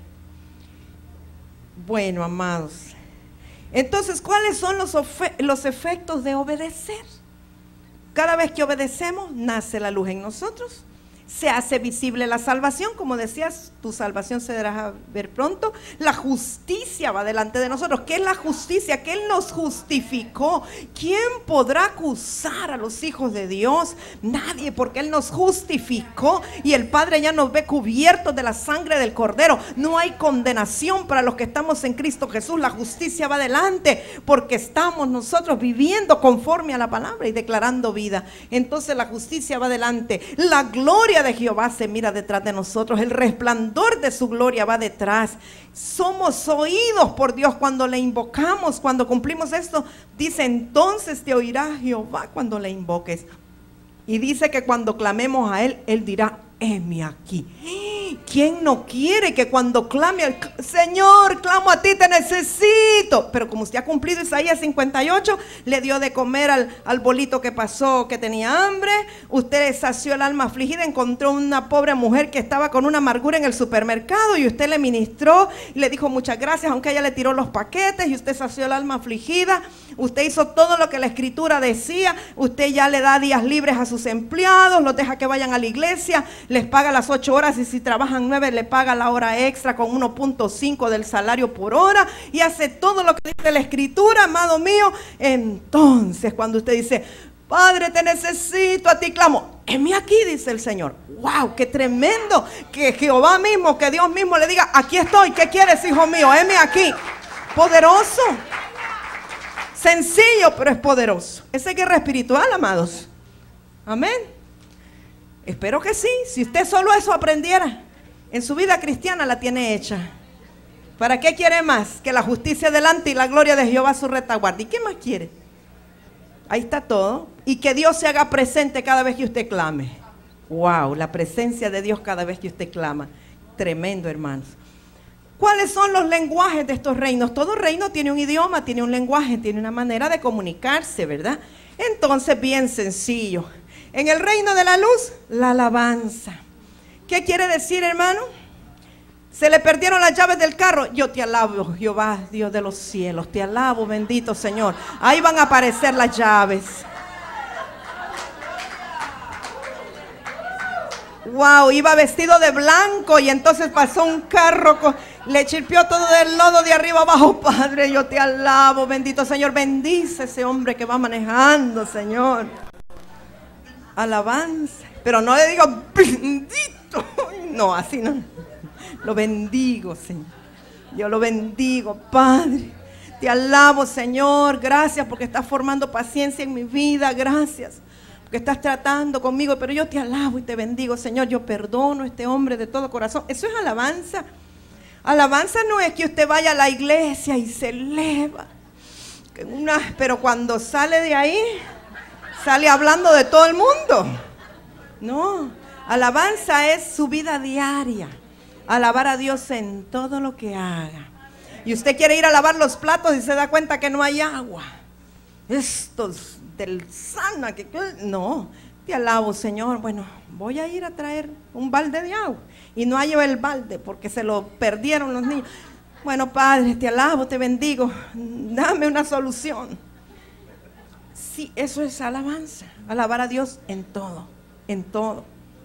Bueno, amados, entonces, ¿cuáles son los efectos de obedecer? Cada vez que obedecemos, nace la luz en nosotros. Se hace visible la salvación, como decías, tu salvación se dará ver pronto. La justicia va delante de nosotros. ¿Qué es la justicia? Que Él nos justificó. ¿Quién podrá acusar a los hijos de Dios? Nadie, porque Él nos justificó y el Padre ya nos ve cubiertos de la sangre del Cordero. No hay condenación para los que estamos en Cristo Jesús. La justicia va delante porque estamos nosotros viviendo conforme a la palabra y declarando vida. Entonces la justicia va delante. La gloria de Jehová se mira detrás de nosotros, el resplandor de su gloria va detrás. Somos oídos por Dios cuando le invocamos, cuando cumplimos esto. Dice, entonces te oirá Jehová cuando le invoques. Y dice que cuando clamemos a Él, Él dirá, heme aquí. ¿Quién no quiere que cuando clame al Señor, clamo a ti, te necesito? Pero como usted ha cumplido Isaías 58, le dio de comer al bolito que pasó, que tenía hambre. Usted sació el alma afligida, encontró una pobre mujer que estaba con una amargura en el supermercado y usted le ministró y le dijo muchas gracias, aunque ella le tiró los paquetes, y usted sació el alma afligida. Usted hizo todo lo que la Escritura decía. Usted ya le da días libres a sus empleados, los deja que vayan a la iglesia, les paga las 8 horas y si trabajan 9 le paga la hora extra con 1.5 del salario por hora, y hace todo lo que dice la Escritura, amado mío. Entonces cuando usted dice, Padre, te necesito, a ti clamo, heme aquí, dice el Señor. ¡Wow! ¡Qué tremendo! Que Jehová mismo, que Dios mismo le diga, aquí estoy, ¿qué quieres, hijo mío? Heme aquí. Poderoso. Sencillo, pero es poderoso. Esa es guerra espiritual, amados. Amén. Espero que sí. Si usted solo eso aprendiera, en su vida cristiana la tiene hecha. ¿Para qué quiere más? Que la justicia delante y la gloria de Jehová su retaguardia. ¿Y qué más quiere? Ahí está todo. Y que Dios se haga presente cada vez que usted clame. Wow, la presencia de Dios cada vez que usted clama. Tremendo, hermanos. ¿Cuáles son los lenguajes de estos reinos? Todo reino tiene un idioma, tiene un lenguaje, tiene una manera de comunicarse, ¿verdad? Entonces, bien sencillo. En el reino de la luz, la alabanza. ¿Qué quiere decir, hermano? Se le perdieron las llaves del carro. Yo te alabo, Jehová, Dios de los cielos. Te alabo, bendito Señor. Ahí van a aparecer las llaves. Wow, iba vestido de blanco y entonces pasó un carro, le chirpió todo el lodo de arriba abajo. Padre, yo te alabo, bendito Señor. Bendice ese hombre que va manejando, Señor. Alabanza. Pero no le digo bendito. No, así no. Lo bendigo, Señor. Yo lo bendigo, Padre. Te alabo, Señor. Gracias porque estás formando paciencia en mi vida. Gracias porque estás tratando conmigo. Pero yo te alabo y te bendigo, Señor. Yo perdono a este hombre de todo corazón. Eso es alabanza. Alabanza no es que usted vaya a la iglesia y se eleva. Pero cuando sale de ahí, sale hablando de todo el mundo. No. Alabanza es su vida diaria. Alabar a Dios en todo lo que haga. Y usted quiere ir a lavar los platos y se da cuenta que no hay agua. Estos del sana que no, te alabo, Señor. Bueno, voy a ir a traer un balde de agua. Y no hallo el balde porque se lo perdieron los niños. Bueno, Padre, te alabo, te bendigo. Dame una solución. Sí, eso es alabanza. Alabar a Dios en todo, en todo.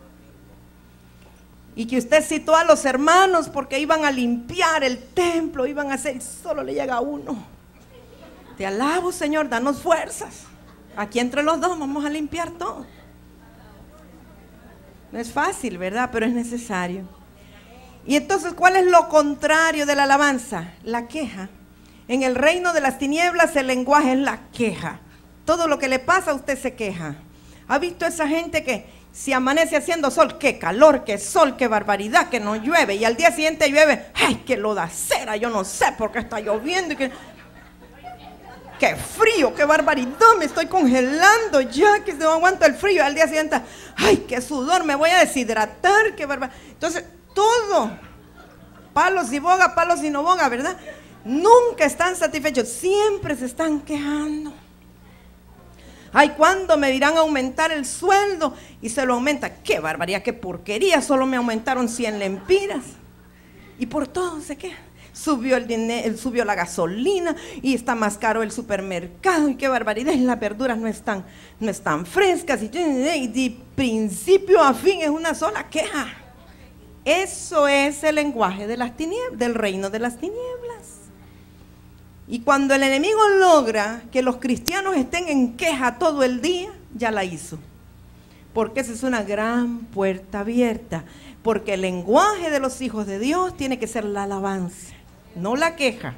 Y que usted citó a los hermanos porque iban a limpiar el templo, iban a hacer, y solo le llega a uno. Te alabo, Señor, danos fuerzas. Aquí entre los dos vamos a limpiar todo. No es fácil, ¿verdad? Pero es necesario. Y entonces, ¿cuál es lo contrario de la alabanza? La queja. En el reino de las tinieblas el lenguaje es la queja. Todo lo que le pasa a usted se queja. ¿Ha visto esa gente que si amanece haciendo sol, qué calor, qué sol, qué barbaridad, que no llueve, y al día siguiente llueve, ay, qué lodacera, yo no sé por qué está lloviendo, qué frío, qué barbaridad, me estoy congelando ya, que no aguanto el frío, y al día siguiente, ay, qué sudor, me voy a deshidratar, qué barbaridad. Entonces, todo, palos y no boga, ¿verdad? Nunca están satisfechos, siempre se están quejando. Ay, ¿cuándo me irán a aumentar el sueldo? Y se lo aumenta. ¡Qué barbaridad, qué porquería! Solo me aumentaron 100 lempiras. Y por todo se queja. Subió el dinero, subió la gasolina y está más caro el supermercado. Y qué barbaridad, y las verduras no están frescas. Y de principio a fin es una sola queja. Eso es el lenguaje de las tinieblas, del reino de las tinieblas. Y cuando el enemigo logra que los cristianos estén en queja todo el día, ya la hizo. Porque esa es una gran puerta abierta. Porque el lenguaje de los hijos de Dios tiene que ser la alabanza, no la queja.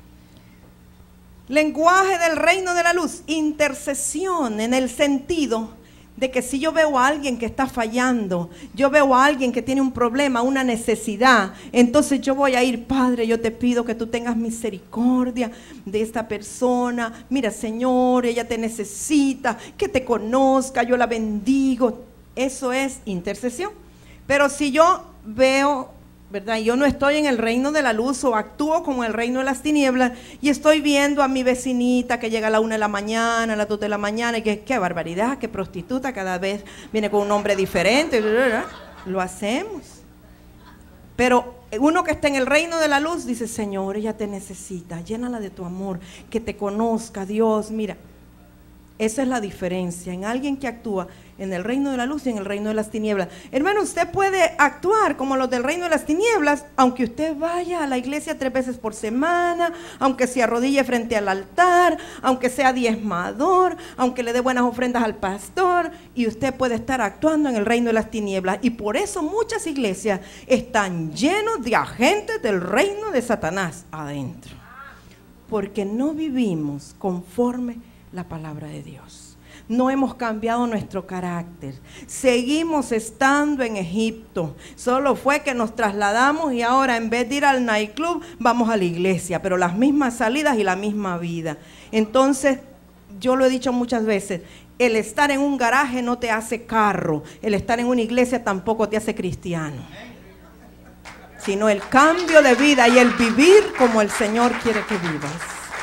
Lenguaje del reino de la luz, intercesión en el sentido de que si yo veo a alguien que está fallando, yo veo a alguien que tiene un problema, una necesidad, entonces yo voy a ir, Padre, yo te pido que tú tengas misericordia de esta persona. Mira, Señor, ella te necesita, que te conozca, yo la bendigo. Eso es intercesión. Pero si yo veo, ¿verdad? Yo no estoy en el reino de la luz o actúo como el reino de las tinieblas y estoy viendo a mi vecinita que llega a la 1 de la mañana, a las 2 de la mañana y que qué barbaridad, qué prostituta, cada vez viene con un nombre diferente, lo hacemos. Pero uno que está en el reino de la luz dice, Señor, ella te necesita, llénala de tu amor, que te conozca, Dios. Mira, esa es la diferencia en alguien que actúa en el reino de la luz y en el reino de las tinieblas. Hermano, usted puede actuar como los del reino de las tinieblas, aunque usted vaya a la iglesia 3 veces por semana, aunque se arrodille frente al altar, aunque sea diezmador, aunque le dé buenas ofrendas al pastor, y usted puede estar actuando en el reino de las tinieblas. Y por eso muchas iglesias están llenos de agentes del reino de Satanás adentro, porque no vivimos conforme la palabra de Dios. No hemos cambiado nuestro carácter. Seguimos estando en Egipto. Solo fue que nos trasladamos y ahora en vez de ir al nightclub, vamos a la iglesia, pero las mismas salidas y la misma vida. Entonces, yo lo he dicho muchas veces, el estar en un garaje no te hace carro, el estar en una iglesia tampoco te hace cristiano, sino el cambio de vida y el vivir como el Señor quiere que vivas.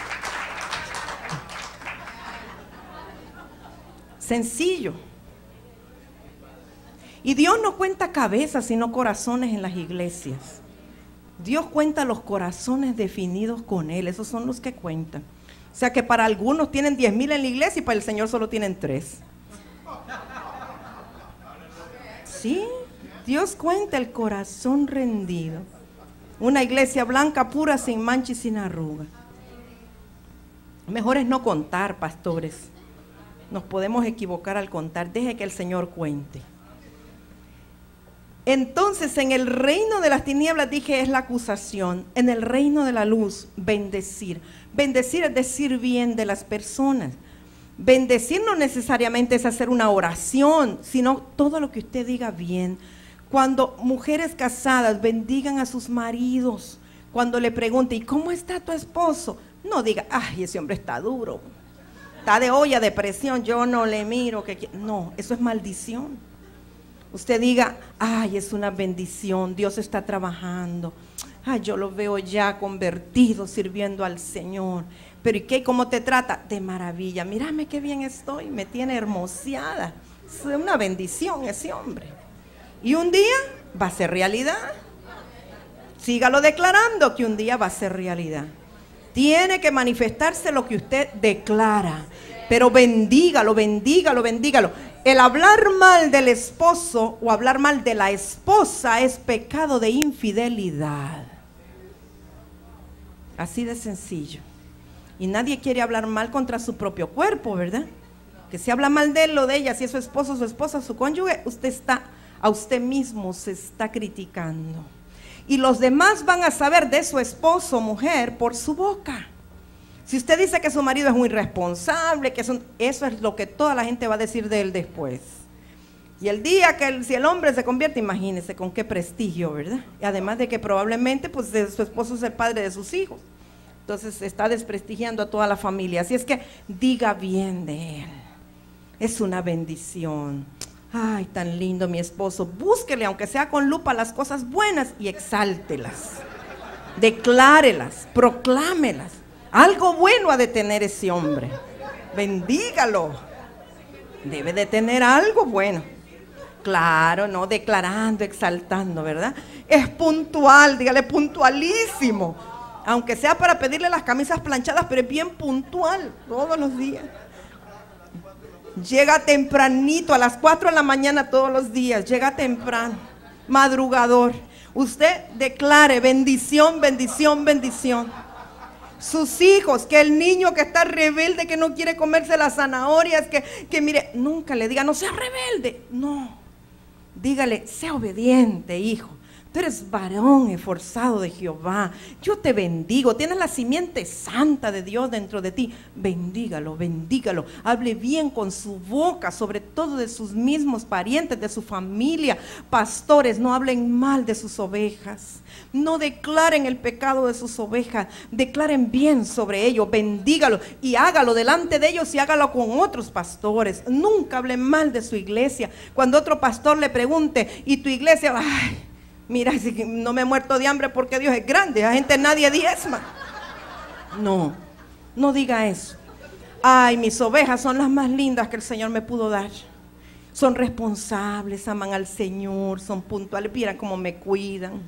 Sencillo. Y Dios no cuenta cabezas, sino corazones en las iglesias. Dios cuenta los corazones definidos con Él, esos son los que cuentan. O sea que para algunos tienen 10,000 en la iglesia y para el Señor solo tienen 3. Sí, Dios cuenta el corazón rendido. Una iglesia blanca, pura, sin mancha y sin arruga. Mejor es no contar, pastores. Nos podemos equivocar al contar. Deje que el Señor cuente. Entonces, en el reino de las tinieblas, dije, es la acusación. En el reino de la luz, bendecir. Bendecir es decir bien de las personas. Bendecir no necesariamente es hacer una oración, sino todo lo que usted diga bien. Cuando mujeres casadas bendigan a sus maridos, cuando le pregunte, ¿y cómo está tu esposo? No diga, ay, ese hombre está duro, está de olla de presión, yo no le miro. No, eso es maldición. Usted diga, ay, es una bendición, Dios está trabajando. Ay, yo lo veo ya convertido, sirviendo al Señor. Pero ¿y qué? ¿Cómo te trata? De maravilla. Mírame qué bien estoy, me tiene hermoseada. Es una bendición ese hombre. Y un día va a ser realidad. Sígalo declarando que un día va a ser realidad. Tiene que manifestarse lo que usted declara. Pero bendígalo, bendígalo, bendígalo. El hablar mal del esposo o hablar mal de la esposa es pecado de infidelidad. Así de sencillo. Y nadie quiere hablar mal contra su propio cuerpo, ¿verdad? Que si habla mal de él o de ella, si es su esposo, su esposa, su cónyuge, a usted mismo se está criticando. Y los demás van a saber de su esposo o mujer por su boca. Si usted dice que su marido es muy irresponsable, eso es lo que toda la gente va a decir de él después. Y el día que si el hombre se convierte, imagínese con qué prestigio, ¿verdad? Y además de que probablemente pues su esposo es el padre de sus hijos. Entonces está desprestigiando a toda la familia. Así es que diga bien de él. Es una bendición. Ay, tan lindo mi esposo. Búsquele, aunque sea con lupa, las cosas buenas y exáltelas. Declárelas, proclámelas. Algo bueno ha de tener ese hombre. Bendígalo. Debe de tener algo bueno. Claro, no declarando, exaltando, ¿verdad? Es puntual, dígale puntualísimo. Aunque sea para pedirle las camisas planchadas, pero es bien puntual todos los días. Llega tempranito, a las 4 de la mañana todos los días. Llega temprano, madrugador. Usted declare bendición, bendición, bendición. Sus hijos, que el niño que está rebelde, que no quiere comerse las zanahorias, que mire, nunca le diga, no sea rebelde. No, dígale, sea obediente, hijo. Tú eres varón esforzado de Jehová. Yo te bendigo. Tienes la simiente santa de Dios dentro de ti. Bendígalo, bendígalo. Hable bien con su boca, sobre todo de sus mismos parientes, de su familia. Pastores, no hablen mal de sus ovejas. No declaren el pecado de sus ovejas. Declaren bien sobre ellos. Bendígalo y hágalo delante de ellos y hágalo con otros pastores. Nunca hablen mal de su iglesia. Cuando otro pastor le pregunte, ¿y tu iglesia? Ay, mira, si no me he muerto de hambre porque Dios es grande, a gente nadie diezma. No, no diga eso. Ay, mis ovejas son las más lindas que el Señor me pudo dar. Son responsables, aman al Señor, son puntuales, miren cómo me cuidan.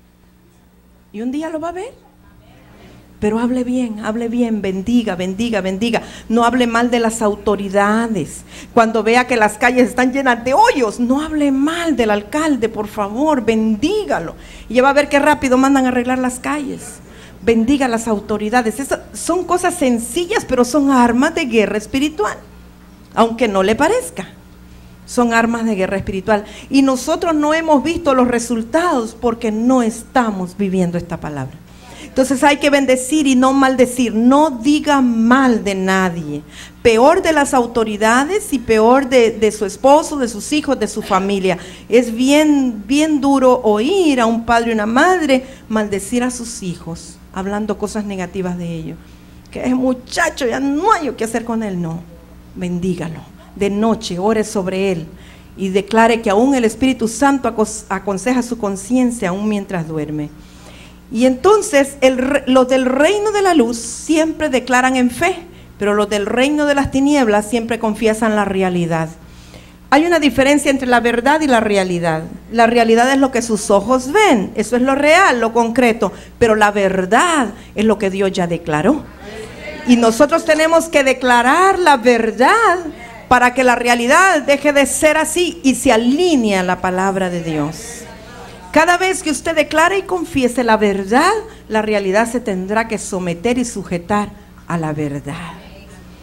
Y un día lo va a ver. Pero hable bien, bendiga, bendiga, bendiga. No hable mal de las autoridades. Cuando vea que las calles están llenas de hoyos, no hable mal del alcalde, por favor, bendígalo. Y ya va a ver qué rápido mandan a arreglar las calles. Bendiga a las autoridades. Esas son cosas sencillas, pero son armas de guerra espiritual. Aunque no le parezca, son armas de guerra espiritual. Y nosotros no hemos visto los resultados porque no estamos viviendo esta palabra. Entonces hay que bendecir y no maldecir. No diga mal de nadie. Peor de las autoridades y peor de su esposo, de sus hijos, de su familia. Es bien duro oír a un padre y una madre maldecir a sus hijos, hablando cosas negativas de ellos. Que es muchacho, ya no hay qué hacer con él. No, bendígalo. De noche, ore sobre él y declare que aún el Espíritu Santo aconseja su conciencia aún mientras duerme. Y entonces los del reino de la luz siempre declaran en fe, pero los del reino de las tinieblas siempre confiesan la realidad. Hay una diferencia entre la verdad y la realidad. La realidad es lo que sus ojos ven, eso es lo real, lo concreto, pero la verdad es lo que Dios ya declaró. Y nosotros tenemos que declarar la verdad para que la realidad deje de ser así y se alinee a la palabra de Dios. Cada vez que usted declare y confiese la verdad, la realidad se tendrá que someter y sujetar a la verdad.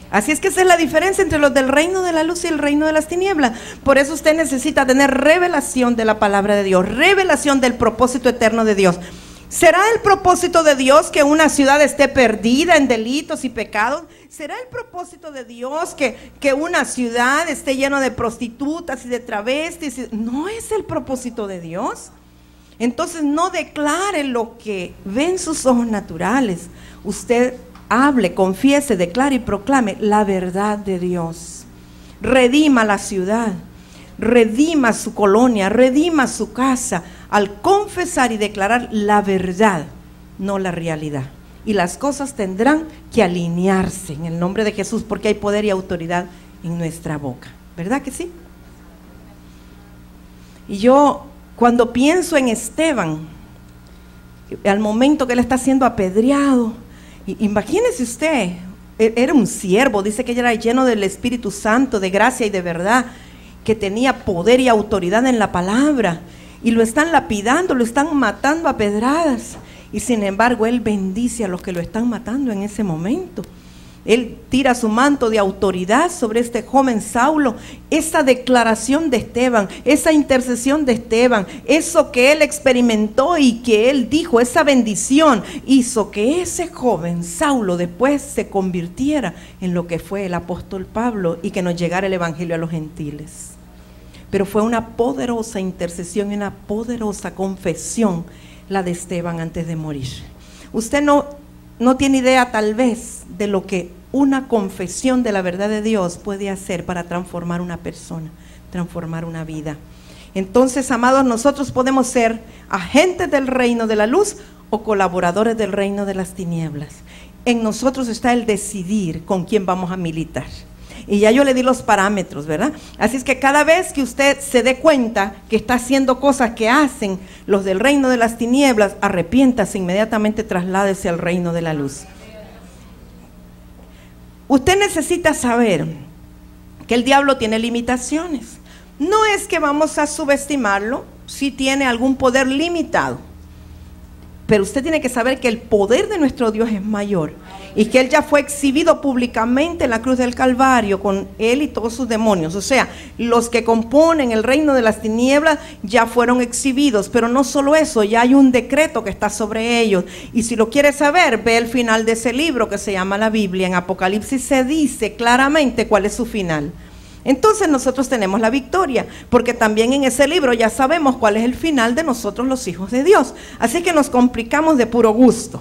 Así es que esa es la diferencia entre los del reino de la luz y el reino de las tinieblas. Por eso usted necesita tener revelación de la palabra de Dios, revelación del propósito eterno de Dios. ¿Será el propósito de Dios que una ciudad esté perdida en delitos y pecados? ¿Será el propósito de Dios que una ciudad esté llena de prostitutas y de travestis? No es el propósito de Dios. Entonces no declare lo que ven sus ojos naturales. Usted hable, confiese, declare y proclame la verdad de Dios. Redima la ciudad, redima su colonia, redima su casa, al confesar y declarar la verdad, no la realidad. Y las cosas tendrán que alinearse en el nombre de Jesús, porque hay poder y autoridad en nuestra boca. ¿Verdad que sí? Y yo, cuando pienso en Esteban, al momento que él está siendo apedreado, imagínese usted, era un siervo, dice que era lleno del Espíritu Santo, de gracia y de verdad, que tenía poder y autoridad en la palabra, y lo están lapidando, lo están matando a pedradas, y sin embargo él bendice a los que lo están matando en ese momento. Él tira su manto de autoridad sobre este joven Saulo. Esa declaración de Esteban, esa intercesión de Esteban, eso que él experimentó y que él dijo, esa bendición, hizo que ese joven Saulo después se convirtiera en lo que fue el apóstol Pablo y que nos llegara el evangelio a los gentiles. Pero fue una poderosa intercesión y una poderosa confesión la de Esteban antes de morir. Usted no tiene idea tal vez de lo que una confesión de la verdad de Dios puede hacer para transformar una persona, transformar una vida. Entonces, amados, nosotros podemos ser agentes del reino de la luz o colaboradores del reino de las tinieblas. En nosotros está el decidir con quién vamos a militar. Y ya yo le di los parámetros, ¿verdad? Así es que cada vez que usted se dé cuenta que está haciendo cosas que hacen los del reino de las tinieblas, arrepiéntase inmediatamente, trasládese al reino de la luz. Usted necesita saber que el diablo tiene limitaciones. No es que vamos a subestimarlo, si tiene algún poder limitado. Pero usted tiene que saber que el poder de nuestro Dios es mayor y que Él ya fue exhibido públicamente en la cruz del Calvario con Él y todos sus demonios. O sea, los que componen el reino de las tinieblas ya fueron exhibidos, pero no solo eso, ya hay un decreto que está sobre ellos. Y si lo quiere saber, ve el final de ese libro que se llama la Biblia. En Apocalipsis se dice claramente cuál es su final. Entonces nosotros tenemos la victoria, porque también en ese libro ya sabemos cuál es el final de nosotros los hijos de Dios. Así que nos complicamos de puro gusto.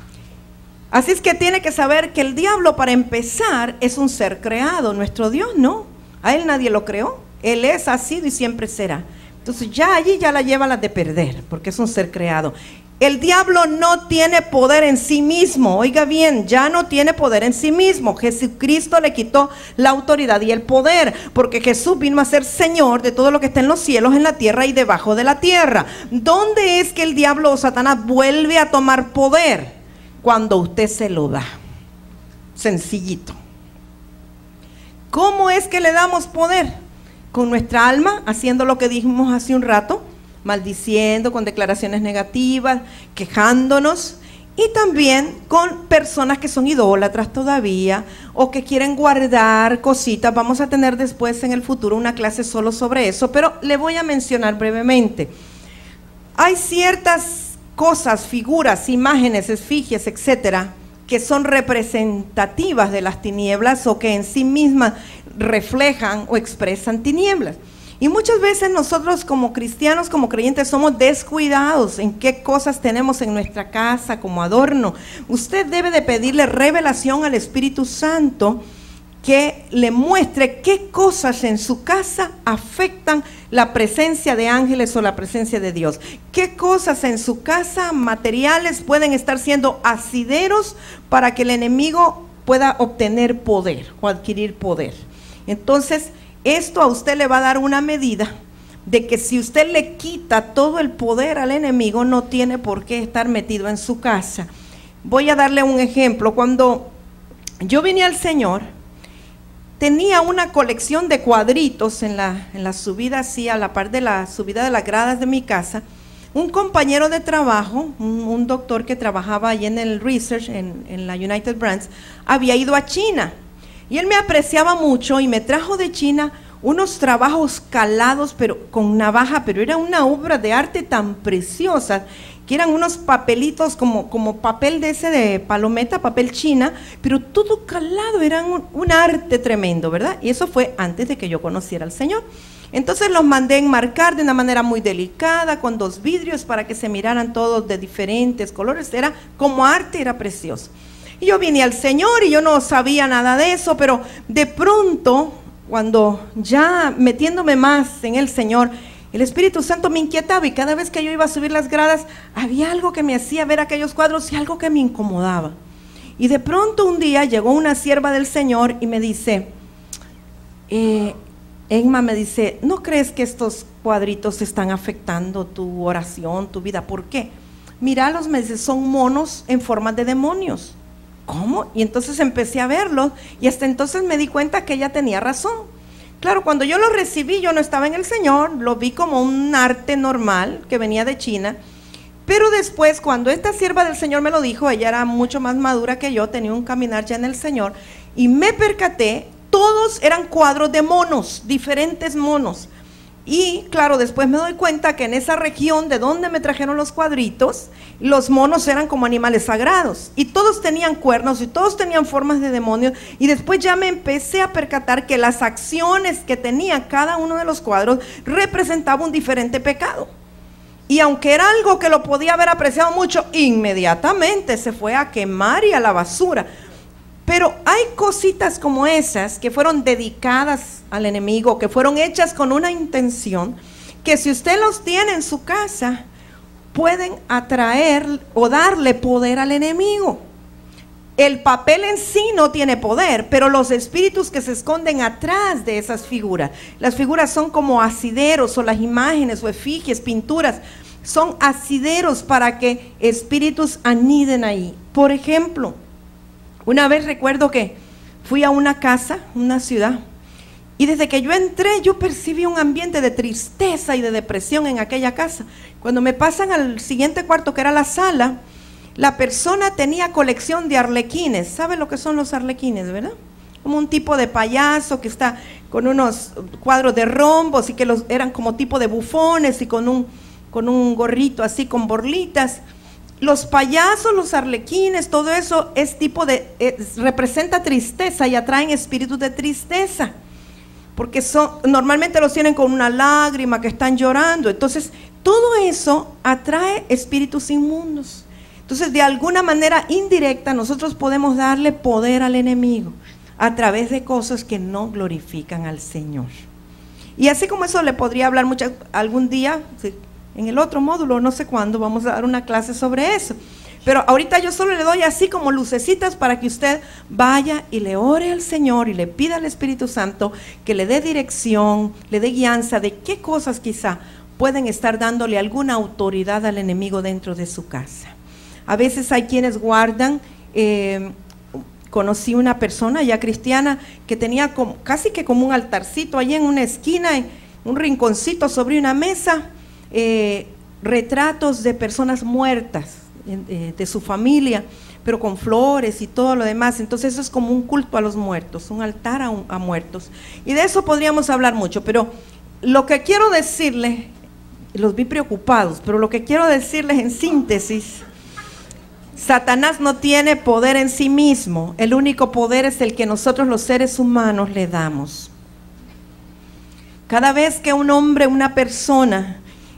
Así es que tiene que saber que el diablo, para empezar, es un ser creado. Nuestro Dios no, a él nadie lo creó. Él es, ha sido y siempre será. Entonces ya allí ya la lleva la de perder, porque es un ser creado. El diablo no tiene poder en sí mismo, oiga bien, ya no tiene poder en sí mismo. Jesucristo le quitó la autoridad y el poder, porque Jesús vino a ser Señor de todo lo que está en los cielos, en la tierra y debajo de la tierra. ¿Dónde es que el diablo o Satanás vuelve a tomar poder? Cuando usted se lo da. Sencillito. ¿Cómo es que le damos poder? Con nuestra alma, haciendo lo que dijimos hace un rato, maldiciendo, con declaraciones negativas, quejándonos, y también con personas que son idólatras todavía o que quieren guardar cositas. Vamos a tener después en el futuro una clase solo sobre eso, pero le voy a mencionar brevemente. Hay ciertas cosas, figuras, imágenes, efigies, etcétera, que son representativas de las tinieblas o que en sí mismas reflejan o expresan tinieblas. Y muchas veces nosotros como cristianos, como creyentes, somos descuidados en qué cosas tenemos en nuestra casa como adorno. Usted debe de pedirle revelación al Espíritu Santo que le muestre qué cosas en su casa afectan la presencia de ángeles o la presencia de Dios. Qué cosas en su casa materiales pueden estar siendo asideros para que el enemigo pueda obtener poder o adquirir poder. Entonces, esto a usted le va a dar una medida de que si usted le quita todo el poder al enemigo, no tiene por qué estar metido en su casa. Voy a darle un ejemplo. Cuando yo vine al Señor, tenía una colección de cuadritos en la subida, así a la par de la subida de las gradas de mi casa. Un compañero de trabajo, un doctor que trabajaba allí en el Research, en la United Brands, había ido a China. Y él me apreciaba mucho y me trajo de China unos trabajos calados, pero con navaja, pero era una obra de arte tan preciosa, que eran unos papelitos como papel de ese de palometa, papel china, pero todo calado, eran un arte tremendo, ¿verdad? Y eso fue antes de que yo conociera al Señor. Entonces los mandé enmarcar de una manera muy delicada, con 2 vidrios para que se miraran todos de diferentes colores, era como arte, era precioso. Y yo vine al Señor y yo no sabía nada de eso, pero de pronto, cuando ya metiéndome más en el Señor, el Espíritu Santo me inquietaba y cada vez que yo iba a subir las gradas, había algo que me hacía ver aquellos cuadros y algo que me incomodaba. Y de pronto un día llegó una sierva del Señor y me dice, Emma, me dice, ¿no crees que estos cuadritos están afectando tu oración, tu vida? ¿Por qué? Míralos, me dice, son monos en forma de demonios. ¿Cómo? Y entonces empecé a verlos y hasta entonces me di cuenta que ella tenía razón. Claro, cuando yo lo recibí, yo no estaba en el Señor, lo vi como un arte normal que venía de China, pero después, cuando esta sierva del Señor me lo dijo, ella era mucho más madura que yo, tenía un caminar ya en el Señor, y me percaté, todos eran cuadros de monos, diferentes monos, y claro, después me doy cuenta que en esa región de donde me trajeron los cuadritos, los monos eran como animales sagrados, y todos tenían cuernos, y todos tenían formas de demonios, y después ya me empecé a percatar que las acciones que tenía cada uno de los cuadros representaba un diferente pecado, y aunque era algo que lo podía haber apreciado mucho, inmediatamente se fue a quemar y a la basura. Pero hay cositas como esas que fueron dedicadas al enemigo, que fueron hechas con una intención, que si usted los tiene en su casa, pueden atraer o darle poder al enemigo. El papel en sí no tiene poder, pero los espíritus que se esconden atrás de esas figuras, las figuras son como asideros, o las imágenes o efigies, pinturas, son asideros para que espíritus aniden ahí. Por ejemplo, una vez recuerdo que fui a una casa, una ciudad, y desde que yo entré, yo percibí un ambiente de tristeza y de depresión en aquella casa. Cuando me pasan al siguiente cuarto, que era la sala, la persona tenía colección de arlequines. ¿Sabe lo que son los arlequines, verdad? Como un tipo de payaso que está con unos cuadros de rombos y que eran como tipo de bufones y con un gorrito así con borlitas. Los payasos, los arlequines, todo eso es representa tristeza y atraen espíritus de tristeza, porque normalmente los tienen con una lágrima, que están llorando. Entonces todo eso atrae espíritus inmundos. Entonces, de alguna manera indirecta, nosotros podemos darle poder al enemigo a través de cosas que no glorifican al Señor. Y así como eso le podría hablar algún día, sí, en el otro módulo, no sé cuándo, vamos a dar una clase sobre eso. Pero ahorita yo solo le doy así como lucecitas para que usted vaya y le ore al Señor y le pida al Espíritu Santo que le dé dirección, le dé guianza de qué cosas quizá pueden estar dándole alguna autoridad al enemigo dentro de su casa. A veces hay quienes guardan, conocí una persona ya cristiana que tenía casi que como un altarcito allí en una esquina, en un rinconcito sobre una mesa, retratos de personas muertas, de su familia, pero con flores y todo lo demás. Entonces eso es como un culto a los muertos, un altar a muertos, y de eso podríamos hablar mucho, pero lo que quiero decirles, los vi preocupados, pero lo que quiero decirles en síntesis: Satanás no tiene poder en sí mismo, el único poder es el que nosotros los seres humanos le damos. Cada vez que un hombre, una persona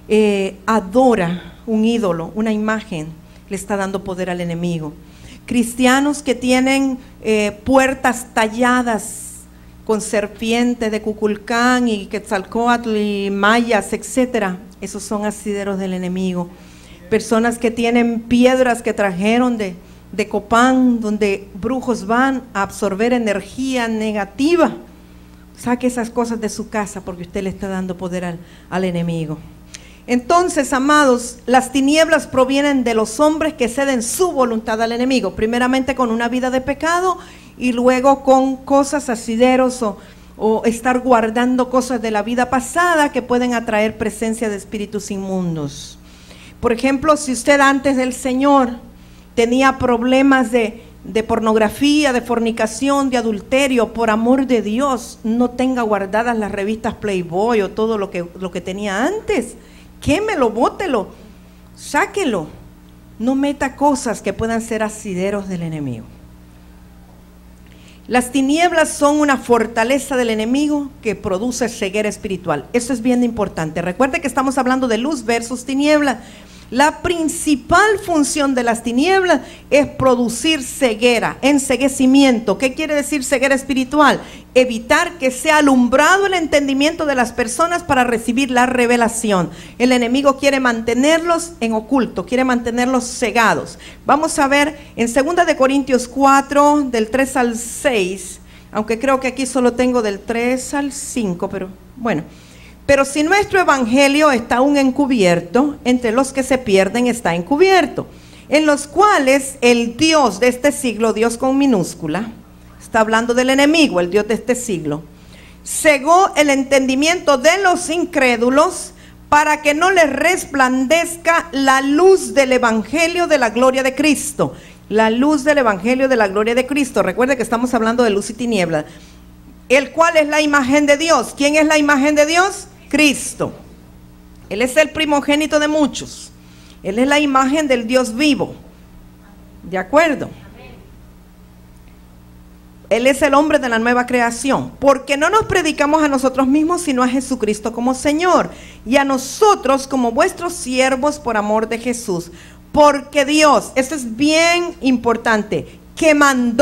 adora un ídolo, una imagen, le está dando poder al enemigo. Cristianos que tienen puertas talladas con serpiente de Cuculcán y Quetzalcóatl y mayas, etcétera, esos son asideros del enemigo. Personas que tienen piedras que trajeron de Copán, donde brujos van a absorber energía negativa. Saque esas cosas de su casa, porque usted le está dando poder al enemigo. Entonces, amados, las tinieblas provienen de los hombres que ceden su voluntad al enemigo, primeramente con una vida de pecado y luego con cosas, asideros o estar guardando cosas de la vida pasada que pueden atraer presencia de espíritus inmundos. Por ejemplo, si usted antes del Señor tenía problemas de de pornografía, de fornicación, de adulterio, por amor de Dios, no tenga guardadas las revistas Playboy o todo lo que tenía antes. Quémelo, bótelo, sáquelo. No meta cosas que puedan ser asideros del enemigo. Las tinieblas son una fortaleza del enemigo que produce ceguera espiritual. Eso es bien importante. Recuerde que estamos hablando de luz versus tinieblas. La principal función de las tinieblas es producir ceguera, enceguecimiento. ¿Qué quiere decir ceguera espiritual? Evitar que sea alumbrado el entendimiento de las personas para recibir la revelación. El enemigo quiere mantenerlos en oculto, quiere mantenerlos cegados. Vamos a ver en 2 de Corintios 4, del 3 al 6, aunque creo que aquí solo tengo del 3 al 5, pero bueno. Pero si nuestro evangelio está aún encubierto, entre los que se pierden está encubierto, en los cuales el Dios de este siglo, Dios con minúscula, está hablando del enemigo, el Dios de este siglo, cegó el entendimiento de los incrédulos para que no les resplandezca la luz del evangelio de la gloria de Cristo. La luz del evangelio de la gloria de Cristo. Recuerde que estamos hablando de luz y tinieblas. El cual es la imagen de Dios. ¿Quién es la imagen de Dios? Cristo. Él es el primogénito de muchos. Él es la imagen del Dios vivo. ¿De acuerdo? Él es el hombre de la nueva creación. Porque no nos predicamos a nosotros mismos, sino a Jesucristo como Señor. Y a nosotros como vuestros siervos por amor de Jesús. Porque Dios, esto es bien importante, que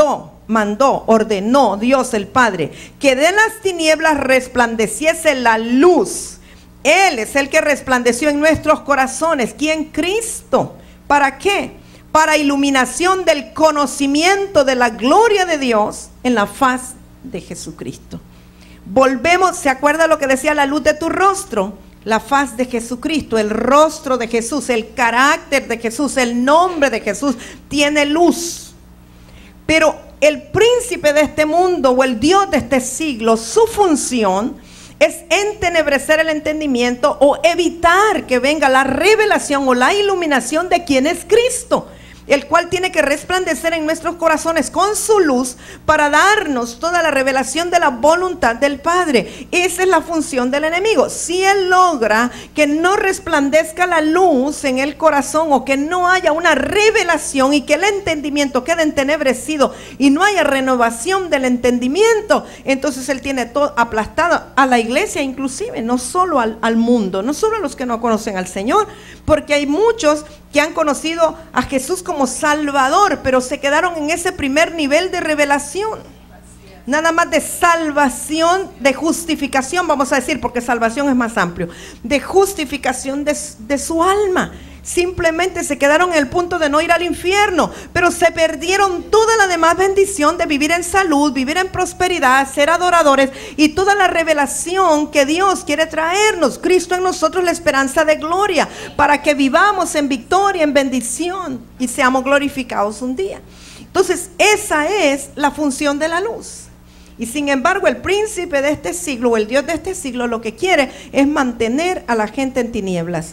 ordenó Dios el Padre, que de las tinieblas resplandeciese la luz. Él es el que resplandeció en nuestros corazones. ¿Quién? Cristo. ¿Para qué? Para iluminación del conocimiento de la gloria de Dios en la faz de Jesucristo. Volvemos, ¿se acuerda lo que decía la luz de tu rostro? La faz de Jesucristo, el rostro de Jesús, el carácter de Jesús, el nombre de Jesús tiene luz. Pero el príncipe de este mundo o el Dios de este siglo, su función es entenebrecer el entendimiento o evitar que venga la revelación o la iluminación de quién es Cristo, el cual tiene que resplandecer en nuestros corazones con su luz para darnos toda la revelación de la voluntad del Padre. Esa es la función del enemigo. Si él logra que no resplandezca la luz en el corazón o que no haya una revelación y que el entendimiento quede entenebrecido y no haya renovación del entendimiento, entonces él tiene todo aplastado a la iglesia, inclusive, no solo al mundo, no solo a los que no conocen al Señor, porque hay muchos que han conocido a Jesús como Salvador, pero se quedaron en ese primer nivel de revelación, nada más de salvación, de justificación, vamos a decir, porque salvación es más amplio, de justificación de su alma. Simplemente se quedaron en el punto de no ir al infierno, pero se perdieron toda la demás bendición de vivir en salud, vivir en prosperidad, ser adoradores y toda la revelación que Dios quiere traernos. Cristo en nosotros, la esperanza de gloria, para que vivamos en victoria, en bendición y seamos glorificados un día. Entonces esa es la función de la luz. Y sin embargo el príncipe de este siglo o el Dios de este siglo lo que quiere es mantener a la gente en tinieblas.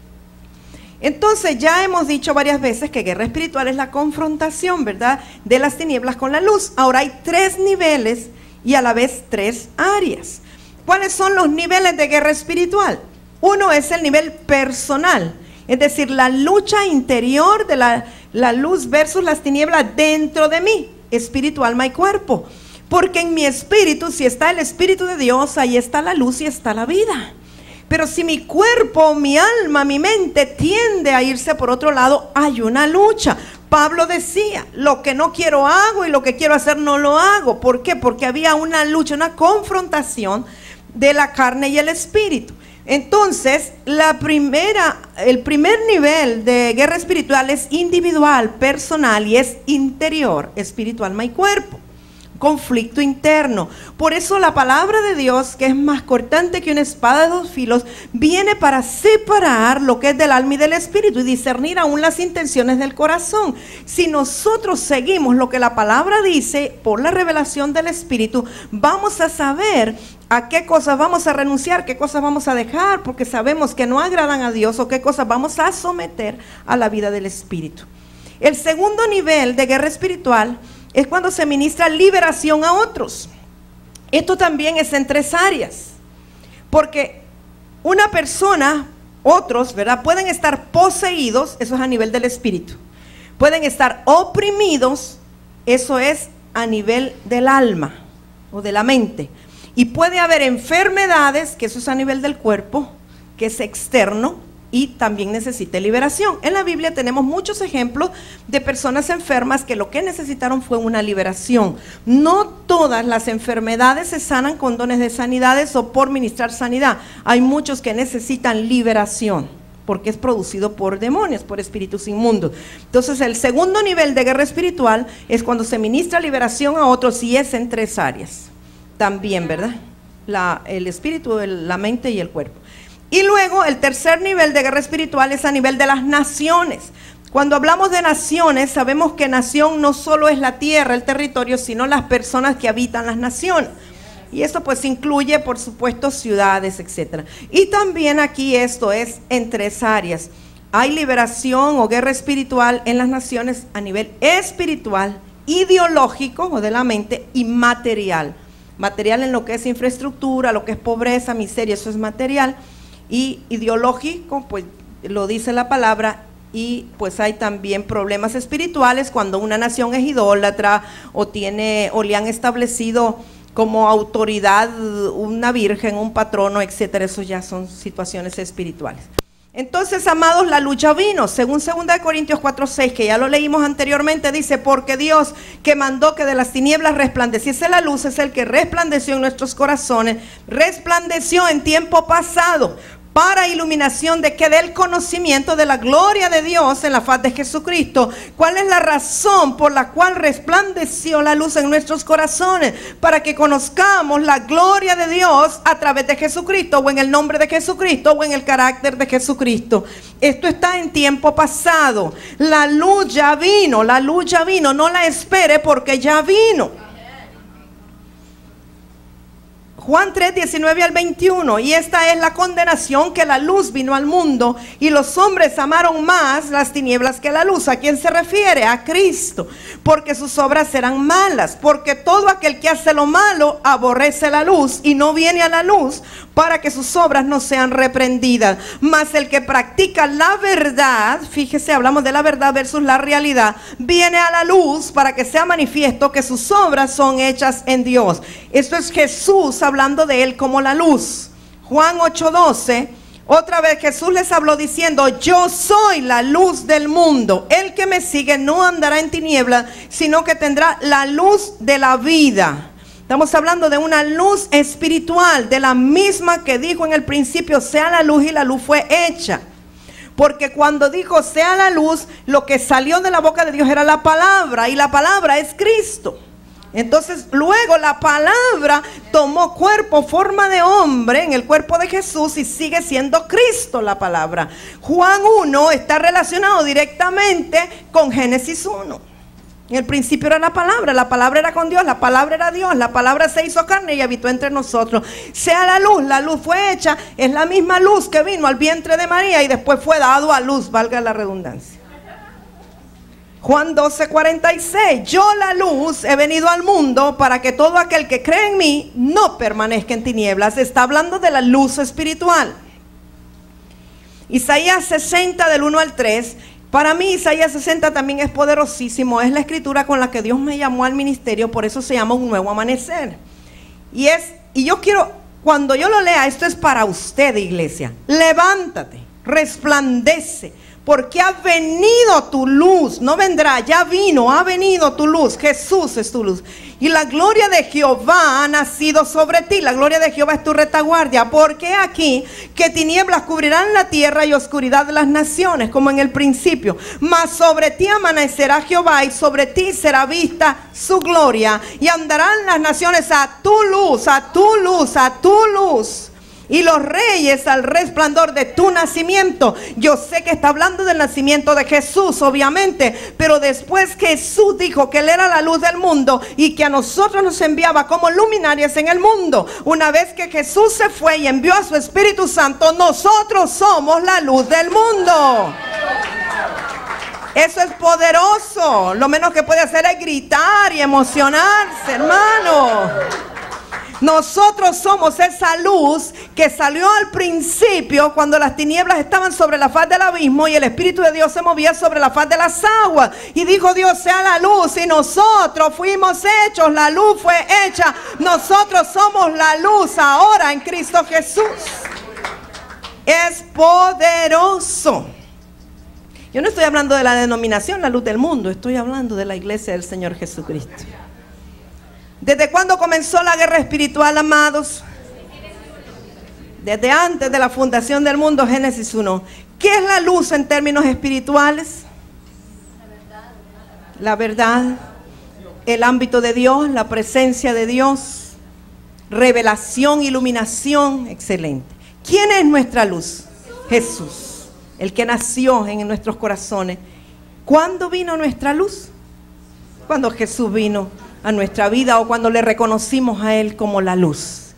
Entonces ya hemos dicho varias veces que guerra espiritual es la confrontación, ¿verdad?, de las tinieblas con la luz. Ahora hay 3 niveles y a la vez 3 áreas. ¿Cuáles son los niveles de guerra espiritual? Uno es el nivel personal, es decir, la lucha interior de la luz versus las tinieblas dentro de mí, espíritu, alma y cuerpo. Porque en mi espíritu, si está el Espíritu de Dios, ahí está la luz y está la vida. Pero si mi cuerpo, mi alma, mi mente tiende a irse por otro lado, hay una lucha. Pablo decía, lo que no quiero hago y lo que quiero hacer no lo hago. ¿Por qué? Porque había una lucha, una confrontación de la carne y el espíritu. Entonces, el primer nivel de guerra espiritual es individual, personal y es interior, espíritu, alma y cuerpo. Conflicto interno. Por eso la palabra de Dios, que es más cortante que una espada de 2 filos, viene para separar lo que es del alma y del espíritu y discernir aún las intenciones del corazón. Si nosotros seguimos lo que la palabra dice por la revelación del espíritu, vamos a saber a qué cosas vamos a renunciar, qué cosas vamos a dejar, porque sabemos que no agradan a Dios, o qué cosas vamos a someter a la vida del espíritu. El segundo nivel de guerra espiritual es cuando se ministra liberación a otros. Esto también es en 3 áreas, porque una persona, otros, ¿verdad?, pueden estar poseídos, eso es a nivel del espíritu. Pueden estar oprimidos, eso es a nivel del alma o de la mente. Y puede haber enfermedades, que eso es a nivel del cuerpo, que es externo y también necesita liberación. En la Biblia tenemos muchos ejemplos de personas enfermas que lo que necesitaron fue una liberación. No todas las enfermedades se sanan con dones de sanidades o por ministrar sanidad. Hay muchos que necesitan liberación, porque es producido por demonios, por espíritus inmundos. Entonces el segundo nivel de guerra espiritual es cuando se ministra liberación a otros, y es en 3 áreas también, ¿verdad? El espíritu, la mente y el cuerpo. Y luego el tercer nivel de guerra espiritual es a nivel de las naciones. Cuando hablamos de naciones, sabemos que nación no solo es la tierra, el territorio, sino las personas que habitan las naciones. Y esto pues incluye, por supuesto, ciudades, etc. Y también aquí esto es en 3 áreas. Hay liberación o guerra espiritual en las naciones a nivel espiritual, ideológico o de la mente, y material. Material en lo que es infraestructura, lo que es pobreza, miseria, eso es material. Y ideológico, pues lo dice la palabra. Y pues hay también problemas espirituales cuando una nación es idólatra o le han establecido como autoridad una virgen, un patrono, etcétera. Eso ya son situaciones espirituales. Entonces, amados, la lucha vino, según 2 Corintios 4:6, que ya lo leímos anteriormente, dice: porque Dios, que mandó que de las tinieblas resplandeciese la luz, es el que resplandeció en nuestros corazones, resplandeció en tiempo pasado, para iluminación de que del conocimiento de la gloria de Dios en la faz de Jesucristo. ¿Cuál es la razón por la cual resplandeció la luz en nuestros corazones? Para que conozcamos la gloria de Dios a través de Jesucristo, o en el nombre de Jesucristo, o en el carácter de Jesucristo. Esto está en tiempo pasado. La luz ya vino, no la espere porque ya vino. Juan 3, 19 al 21, y esta es la condenación, que la luz vino al mundo, y los hombres amaron más las tinieblas que la luz. ¿A quién se refiere? A Cristo, porque sus obras eran malas, porque todo aquel que hace lo malo aborrece la luz, y no viene a la luz, para que sus obras no sean reprendidas. Mas el que practica la verdad, fíjese, hablamos de la verdad versus la realidad, viene a la luz para que sea manifiesto que sus obras son hechas en Dios. Esto es Jesús hablando de él como la luz. Juan 8:12, otra vez Jesús les habló diciendo: yo soy la luz del mundo, el que me sigue no andará en tinieblas, sino que tendrá la luz de la vida. Estamos hablando de una luz espiritual, de la misma que dijo en el principio: sea la luz, y la luz fue hecha. Porque cuando dijo sea la luz, lo que salió de la boca de Dios era la palabra, y la palabra es Cristo. Entonces luego la palabra tomó cuerpo, forma de hombre en el cuerpo de Jesús, y sigue siendo Cristo la palabra. Juan 1 está relacionado directamente con Génesis 1. En el principio era la palabra era con Dios, la palabra era Dios, la palabra se hizo carne y habitó entre nosotros. Sea la luz fue hecha, es la misma luz que vino al vientre de María y después fue dado a luz, valga la redundancia. Juan 12:46, yo la luz he venido al mundo para que todo aquel que cree en mí no permanezca en tinieblas. Está hablando de la luz espiritual. Isaías 60 del 1 al 3. Para mí Isaías 60 también es poderosísimo. Es la escritura con la que Dios me llamó al ministerio, por eso se llama un nuevo amanecer. Y yo quiero, cuando yo lo lea, esto es para usted, iglesia. Levántate, resplandece, porque ha venido tu luz. No vendrá, ya vino, ha venido tu luz. Jesús es tu luz. Y la gloria de Jehová ha nacido sobre ti. La gloria de Jehová es tu retaguardia. Porque aquí que tinieblas cubrirán la tierra y oscuridad de las naciones, como en el principio. Mas sobre ti amanecerá Jehová, y sobre ti será vista su gloria. Y andarán las naciones a tu luz, a tu luz, a tu luz. Y los reyes al resplandor de tu nacimiento. Yo sé que está hablando del nacimiento de Jesús, obviamente, pero después Jesús dijo que Él era la luz del mundo y que a nosotros nos enviaba como luminarias en el mundo. Una vez que Jesús se fue y envió a su Espíritu Santo, nosotros somos la luz del mundo. Eso es poderoso. Lo menos que puede hacer es gritar y emocionarse, hermano. Nosotros somos esa luz que salió al principio cuando las tinieblas estaban sobre la faz del abismo y el Espíritu de Dios se movía sobre la faz de las aguas. Y dijo Dios, sea la luz, y nosotros fuimos hechos, la luz fue hecha. Nosotros somos la luz ahora en Cristo Jesús. Es poderoso. Yo no estoy hablando de la denominación, la luz del mundo. Estoy hablando de la iglesia del Señor Jesucristo. ¿Desde cuándo comenzó la guerra espiritual, amados? Desde antes de la fundación del mundo, Génesis 1. ¿Qué es la luz en términos espirituales? La verdad, el ámbito de Dios, la presencia de Dios, revelación, iluminación, excelente. ¿Quién es nuestra luz? Jesús, el que nació en nuestros corazones. ¿Cuándo vino nuestra luz? Cuando Jesús vino a nuestra vida o cuando le reconocimos a Él como la luz.